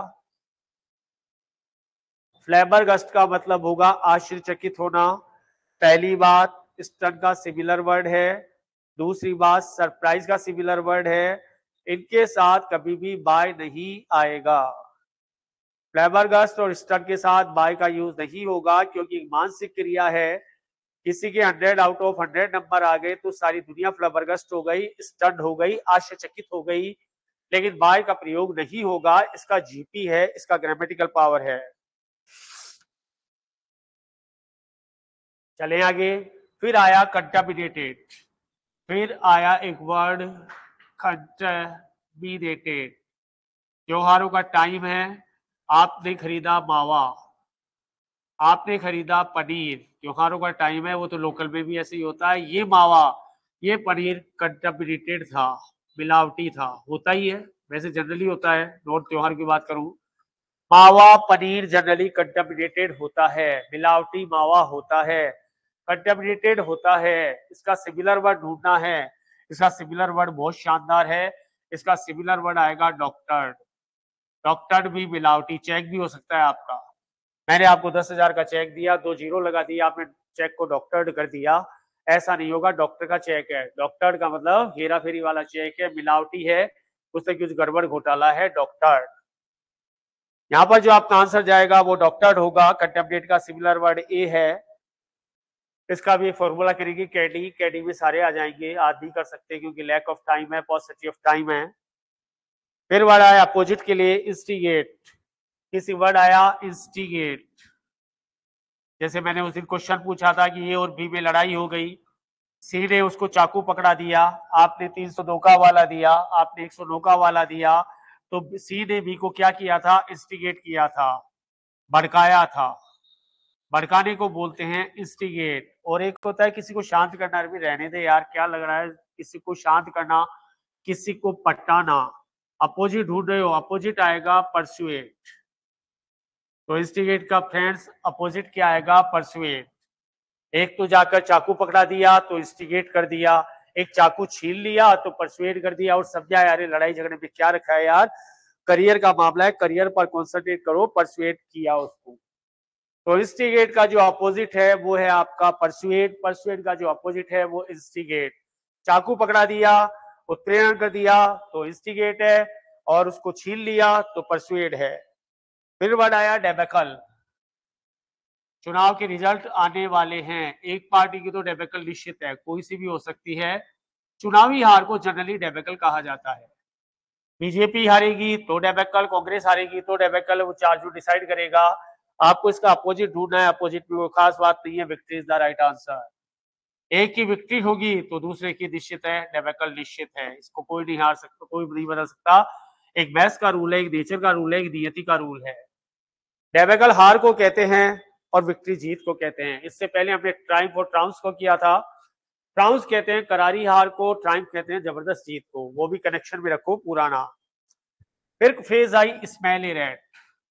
फ्लेबरगस्ट का मतलब होगा आश्चर्यचकित होना। पहली बात, स्टन का सिमिलर वर्ड है। दूसरी बात, सरप्राइज का सिमिलर वर्ड है। इनके साथ कभी भी बाय नहीं आएगा। फ्लेबरगस्ट और स्टन के साथ बाय का यूज नहीं होगा, क्योंकि मानसिक क्रिया है। किसी के 100 आउट ऑफ 100 नंबर आ गए तो सारी दुनिया फ्लेबरगस्ट हो गई, स्टन हो गई, आश्चर्यचकित हो गई। लेकिन बाय का प्रयोग नहीं होगा, इसका जीपी है, इसका ग्रामेटिकल पावर है। चले आगे। फिर आया कंटामिनेटेड। फिर आया एक वर्ड कंटामिनेटेड। त्योहारों का टाइम है, आपने खरीदा मावा, आपने खरीदा पनीर। त्योहारों का टाइम है, वो तो लोकल में भी ऐसे ही होता है। ये मावा, ये पनीर कंटामिनेटेड था, मिलावटी था, होता ही है, वैसे जनरली होता है। नॉट त्योहार की बात करूं, मावा पनीर जनरली कंटामिनेटेड होता है, मिलावटी मावा होता है, कंटामिनेटेड होता है। इसका सिमिलर वर्ड ढूंढना है। इसका सिमिलर वर्ड बहुत शानदार है, इसका सिमिलर वर्ड आएगा डॉक्टर। डॉक्टर भी मिलावटी, चेक भी हो सकता है आपका। मैंने आपको 10,000 का चेक दिया, 2 जीरो लगा दिया, आपने चेक को डॉक्टर कर दिया, ऐसा नहीं होगा। डॉक्टर का चेक है, डॉक्टर का मतलब हेरा फेरी वाला चेक है, मिलावटी है, उससे कुछ गड़बड़ घोटाला है, डॉक्टर। यहां पर जो आपका आंसर जाएगा वो डॉक्टर होगा। कंटेम्पलेट का सिमिलर वर्ड ए है। इसका भी फॉर्मूला करेंगे, कैडी, कैडी में सारे आ जाएंगे, आज भी कर सकते हैं क्योंकि लैक ऑफ टाइम है, पॉसिटिव ऑफ टाइम है। फिर वर्ड आया अपोजिट के लिए, इंस्टिगेट। किसी वर्ड आया इंस्टिगेट, जैसे मैंने उस दिन क्वेश्चन पूछा था कि ए और बी में लड़ाई हो गई, सी ने उसको चाकू पकड़ा दिया, आपने 302 का वाला दिया, आपने 109 का वाला दिया, तो सी ने बी को क्या किया था, इंस्टिगेट किया था, भड़काया था। भड़काने को बोलते हैं इंस्टिगेट। और एक होता है किसी को शांत करना, भी रहने दे यार क्या लग रहा है, किसी को शांत करना, किसी को पटाना। अपोजिट ढूंढ रहे हो, अपोजिट आएगा परसुएट। तो इंस्टिगेट का फ्रेंड्स अपोजिट क्या आएगा, परसुएट। एक तो जाकर चाकू पकड़ा दिया तो इंस्टिगेट कर दिया, एक चाकू छीन लिया तो परसुएट कर दिया, और समझा यार लड़ाई झगड़े में क्या रखा है यार, करियर का मामला है, करियर पर कॉन्सेंट्रेट करो, परसुएट किया उसको। तो इंस्टिगेट का जो अपोजिट है वो है आपका परसुएट, परसुएट का जो अपोजिट है वो इंस्टिगेट। चाकू पकड़ा दिया, उत्प्रेरण कर दिया तो इंस्टिगेट है, और उसको छीन लिया तो परसुएट है। फिर वर्ड आया डेबेकल। चुनाव के रिजल्ट आने वाले हैं, एक पार्टी की तो डेबेकल निश्चित है, कोई सी भी हो सकती है। चुनावी हार को जनरली डेबेकल कहा जाता है। बीजेपी हारेगी तो डेबेकल, कांग्रेस हारेगी तो डेबेकल, वो चार्ज डिसाइड करेगा। आपको इसका अपोजिट ढूंढना है, अपोजिट में वो खास बात नहीं है, victory is the right answer. एक की विक्ट्री होगी तो दूसरे की निश्चित है, डेबेकल निश्चित है, इसको कोई नहीं हार सकता, कोई नहीं बदल सकता। एक मैथ्स का रूल है, एक नेचर का रूल है, एक नियति का रूल है। डेबेकल हार को कहते हैं और विक्ट्री जीत को कहते हैं। इससे पहले हमने ट्राइम्फ और ट्राउंस को किया था। ट्राउंस कहते हैं करारी हार को, ट्राइम्फ कहते हैं जबरदस्त जीत को, वो भी कनेक्शन में रखो पुराना। फिर phrase I smell a rat.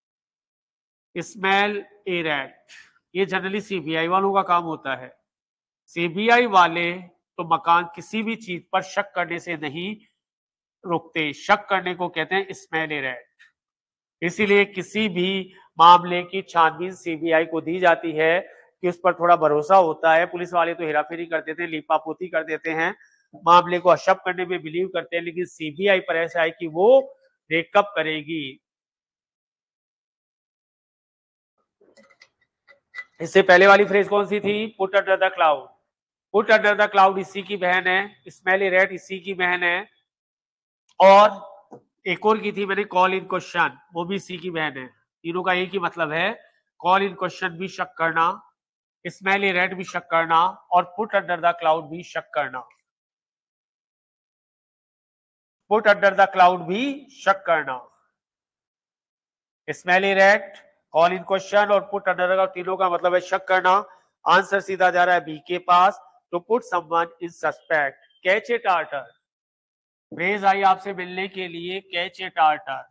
Smell a rat, ये जनरली सीबीआई वालों का काम होता है। सीबीआई वाले तो मकान किसी भी चीज पर शक करने से नहीं रुकते, शक करने को कहते हैं स्मेल ए रैट। इसीलिए किसी भी मामले की छानबीन सीबीआई को दी जाती है कि उस पर थोड़ा भरोसा होता है। पुलिस वाले तो हेराफेरी कर देते हैं, लीपापोती कर देते हैं, मामले को हशप करने में बिलीव करते हैं, लेकिन सीबीआई पर ऐसा है कि वो ब्रेकअप करेगी। इससे पहले वाली फ्रेज कौन सी थी? Put under the cloud. Put under the cloud इसी की बहन है, स्मेली रेड इसी की बहन है, और एक और की थी मैंने, कॉल इन क्वेश्चन, वो भी इसी की बहन है। तीनों का एक ही मतलब है, कॉल इन क्वेश्चन भी शक करना, स्मेली रेड भी शक करना, और पुट अंडर द क्लाउड भी शक करना। पुट अंडर द क्लाउड भी शक करना, smell a rat, call in question और पुट अंडर द क्लाउड, तीनों का मतलब है शक करना। आंसर सीधा जा रहा है बी के पास, to put someone in suspect. Catch a tartar, phrase आई आपसे मिलने के लिए, कैच ए टार्टर।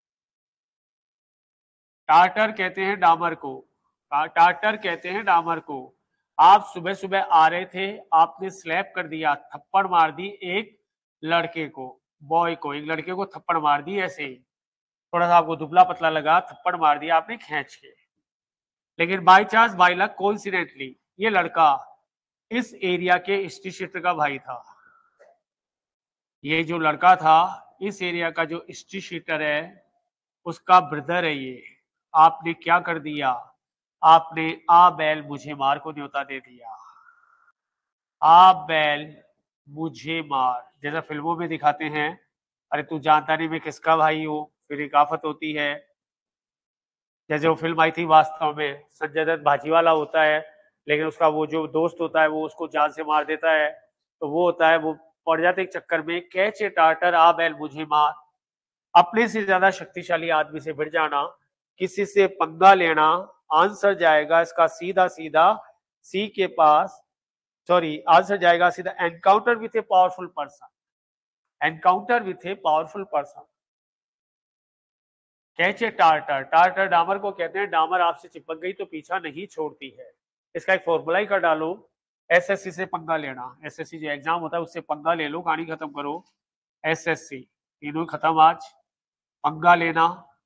टार्टर कहते हैं डामर को, टार्टर कहते हैं डामर को। आप सुबह सुबह आ रहे थे, आपने स्लैप कर दिया, थप्पड़ मार दी एक लड़के को, बॉय को, एक लड़के को थप्पड़ मार दी ऐसे ही, थोड़ा सा आपको दुबला पतला लगा, थप्पड़ मार दिया आपने खींच के, लेकिन by chance, by luck, coincidentally ये लड़का इस एरिया के हिस्ट्री क्षेत्र का भाई था। ये जो लड़का था इस एरिया का जो हिस्ट्री शीटर है उसका ब्रदर है ये। आपने क्या कर दिया? आपने आ बैल मुझे मार को न्योता दे दिया। आ बैल मुझे मार, जैसा फिल्मों में दिखाते हैं, अरे तू जानता नहीं मैं किसका भाई हूं, फिर एक आफत होती है। जैसे वो फिल्म आई थी वास्तव में, संजय दत्त भाजीवाला होता है, लेकिन उसका वो जो दोस्त होता है वो उसको जान से मार देता है, तो वो होता है, वो पड़ जाते एक चक्कर में, कैच ए टार्टर आ बैल मुझे मार। अपने से ज्यादा शक्तिशाली आदमी से भिड़ जाना, किसी से पंगा लेना, आंसर जाएगा इसका सीधा सीधा सी के पास, सॉरी आंसर जाएगा सीधा encounter with a powerful person, encounter with a powerful person. Catch a tartar, tartar डामर को कहते हैं, डामर आपसे चिपक गई तो पीछा नहीं छोड़ती है। इसका एक फॉर्मूला ही कर डालो, एसएससी से पंगा लेना, एसएससी जो एग्जाम होता है उससे पंगा ले लो, कहानी खत्म करो। एसएससी तीनों खत्म आज, पंगा लेना,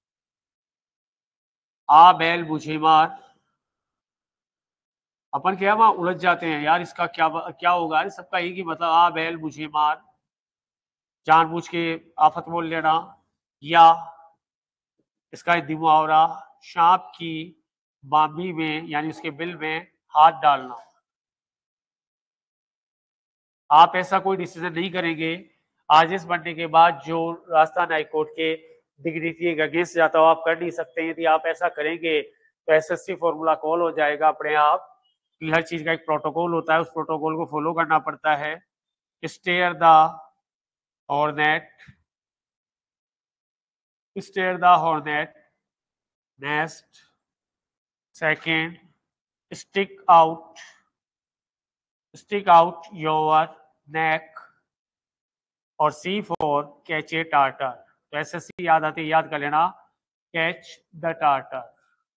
आ बैल मुझे मार। अपन क्या वहां उलझ जाते हैं यार, इसका क्या क्या होगा, सबका एक ही मतलब, आ बैल मुझे मार, जानबूझ के आफत बोल लेना, या इसका मुहावरा, सांप की बामी में यानी उसके बिल में हाथ डालना। आप ऐसा कोई डिसीजन नहीं करेंगे आरजेएस बनने के बाद जो राजस्थान हाईकोर्ट के डिग्निटी के अगेंस्ट जाता हो, आप कर नहीं सकते। यदि आप ऐसा करेंगे तो एसएससी फॉर्मूला कॉल हो जाएगा अपने आप, कि हर चीज का एक प्रोटोकॉल होता है, उस प्रोटोकॉल को फॉलो करना पड़ता है। Stir the hornet, stir the hornet nest, second stick out your neck, और C for catch a tartar. तो एसएससी याद आती है, याद कर लेना, कैच द टार्टर।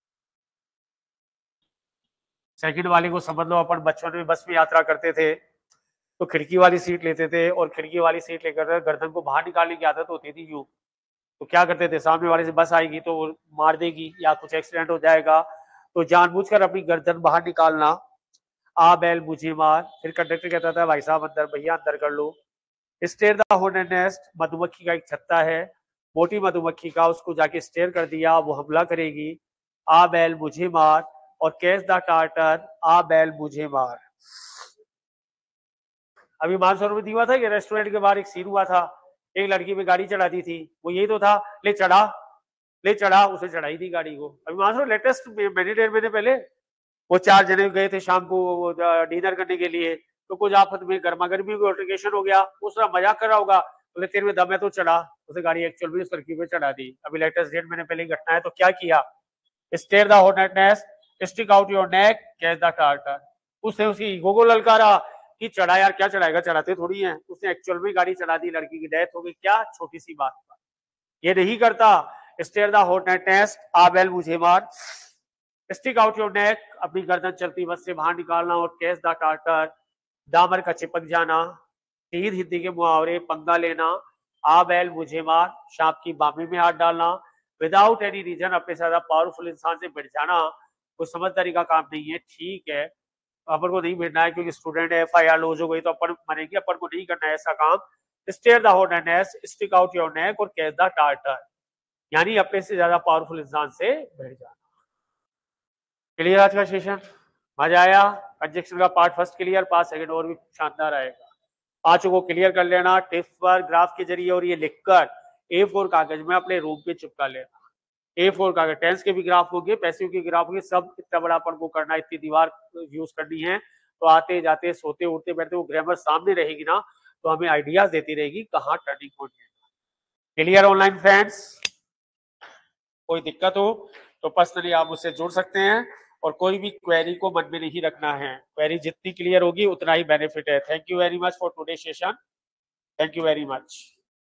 सेकंड वाले को समझ लो, अपन बचपन में बस में यात्रा करते थे तो खिड़की वाली सीट लेते थे, और खिड़की वाली सीट लेकर गर्दन को बाहर निकालने की आदत होती थी यूं, तो क्या करते थे, सामने वाले से बस आएगी तो मार देगी या कुछ एक्सीडेंट हो जाएगा, तो जानबूझकर अपनी गर्दन बाहर निकालना, आ बैल मुझे मार। फिर कंडक्टर कहता था भाई साहब अंदर, भैया अंदर कर लो। स्टेयर द हॉर्नेट नेस्ट, मधुमक्खी का एक छत्ता है, मोटी मधुमक्खी का, उसको जाके स्टेयर कर दिया, वो हमला करेगी, आ बैल मुझे मार। और कैच द टार्टर, आ बैल मुझे मार। अभी मानसरोवर में हुआ था कि रेस्टोरेंट के बाहर एक सीन हुआ था, एक लड़की पे गाड़ी चढ़ा दी थी, वो यही तो था, ले चढ़ा, ले चढ़ा, उसे चढ़ाई थी गाड़ी को। अभी मानसरोवर लेटेस्ट महीने पहले वो 4 जने गए थे शाम को डिनर करने के लिए, तो कुछ आफत में गर्मा गर्मी में अल्टरकेशन हो गया, उसका मजाक कर रहा होगा, बोले तेरे में दम है तो चढ़ा, उसे गाड़ी एक्चुअल में उस लड़की पे चढ़ा दी। अभी लेटेस्ट 1.5 महीने पहले घटना है, तो क्या किया, stir the hornet nest, stick out your neck, catch the tartar. उसने उसकी ईगो को ललकारा कि चढ़ा यार, क्या चढ़ाएगा, चढ़ाते थोड़ी है, उसने एक्चुअल में गाड़ी चढ़ा दी, लड़की की डेथ हो गई, क्या छोटी सी बात पर ये नहीं करता। स्टेयर द हॉर्नेट नेस्ट, आ बैल मुझे मार, स्टिक आउट योर नेक, अपनी गर्दन चलती बस से बाहर निकालना, और कैच द टार्टर, दामर का चिपक जाना। तीन हिंदी के मुहावरे, पंगा लेना, आ बैल मुझे मार, सांप की बामी में हाथ डालना, विदाउट एनी रीजन अपने से ज्यादा पावरफुल इंसान से भिड़ जाना कोई समझदारी का काम नहीं है। ठीक है, अपन को नहीं भिड़ना है क्योंकि स्टूडेंट है, FIR लॉज हो गई तो अपन मरेंगे, अपन को नहीं करना है ऐसा काम। Stir the hornets, stick out your neck और कैच द टार्टर, यानी अपने से ज्यादा पावरफुल इंसान से भिड़ जाना। क्लियर आज का सेशन? मजा आया? कंजक्शन का part first clear, part second और भी शानदार आएगा। पांचों को क्लियर कर लेना टिप्स पर ग्राफ के जरिए, और ये लिखकर A4 कागज में अपने रूम पे चिपका लेना। A4 कागज, टेंस के भी ग्राफ होंगे, पैसिव के ग्राफ होंगे, सब इतना बड़ा अपन को करना, इतनी दीवार यूज करनी है। तो आते जाते सोते उठते बैठते वो ग्रामर सामने रहेगी ना, तो हमें आइडियाज देती रहेगी कहाँ टर्निंग पॉइंट है। Clear online friends? कोई दिक्कत हो तो पर्सनली आप मुझसे जुड़ सकते हैं, और कोई भी क्वेरी को मन में नहीं रखना है। क्वेरी जितनी क्लियर होगी उतना ही बेनिफिट है। Thank you very much for today session. Thank you very much.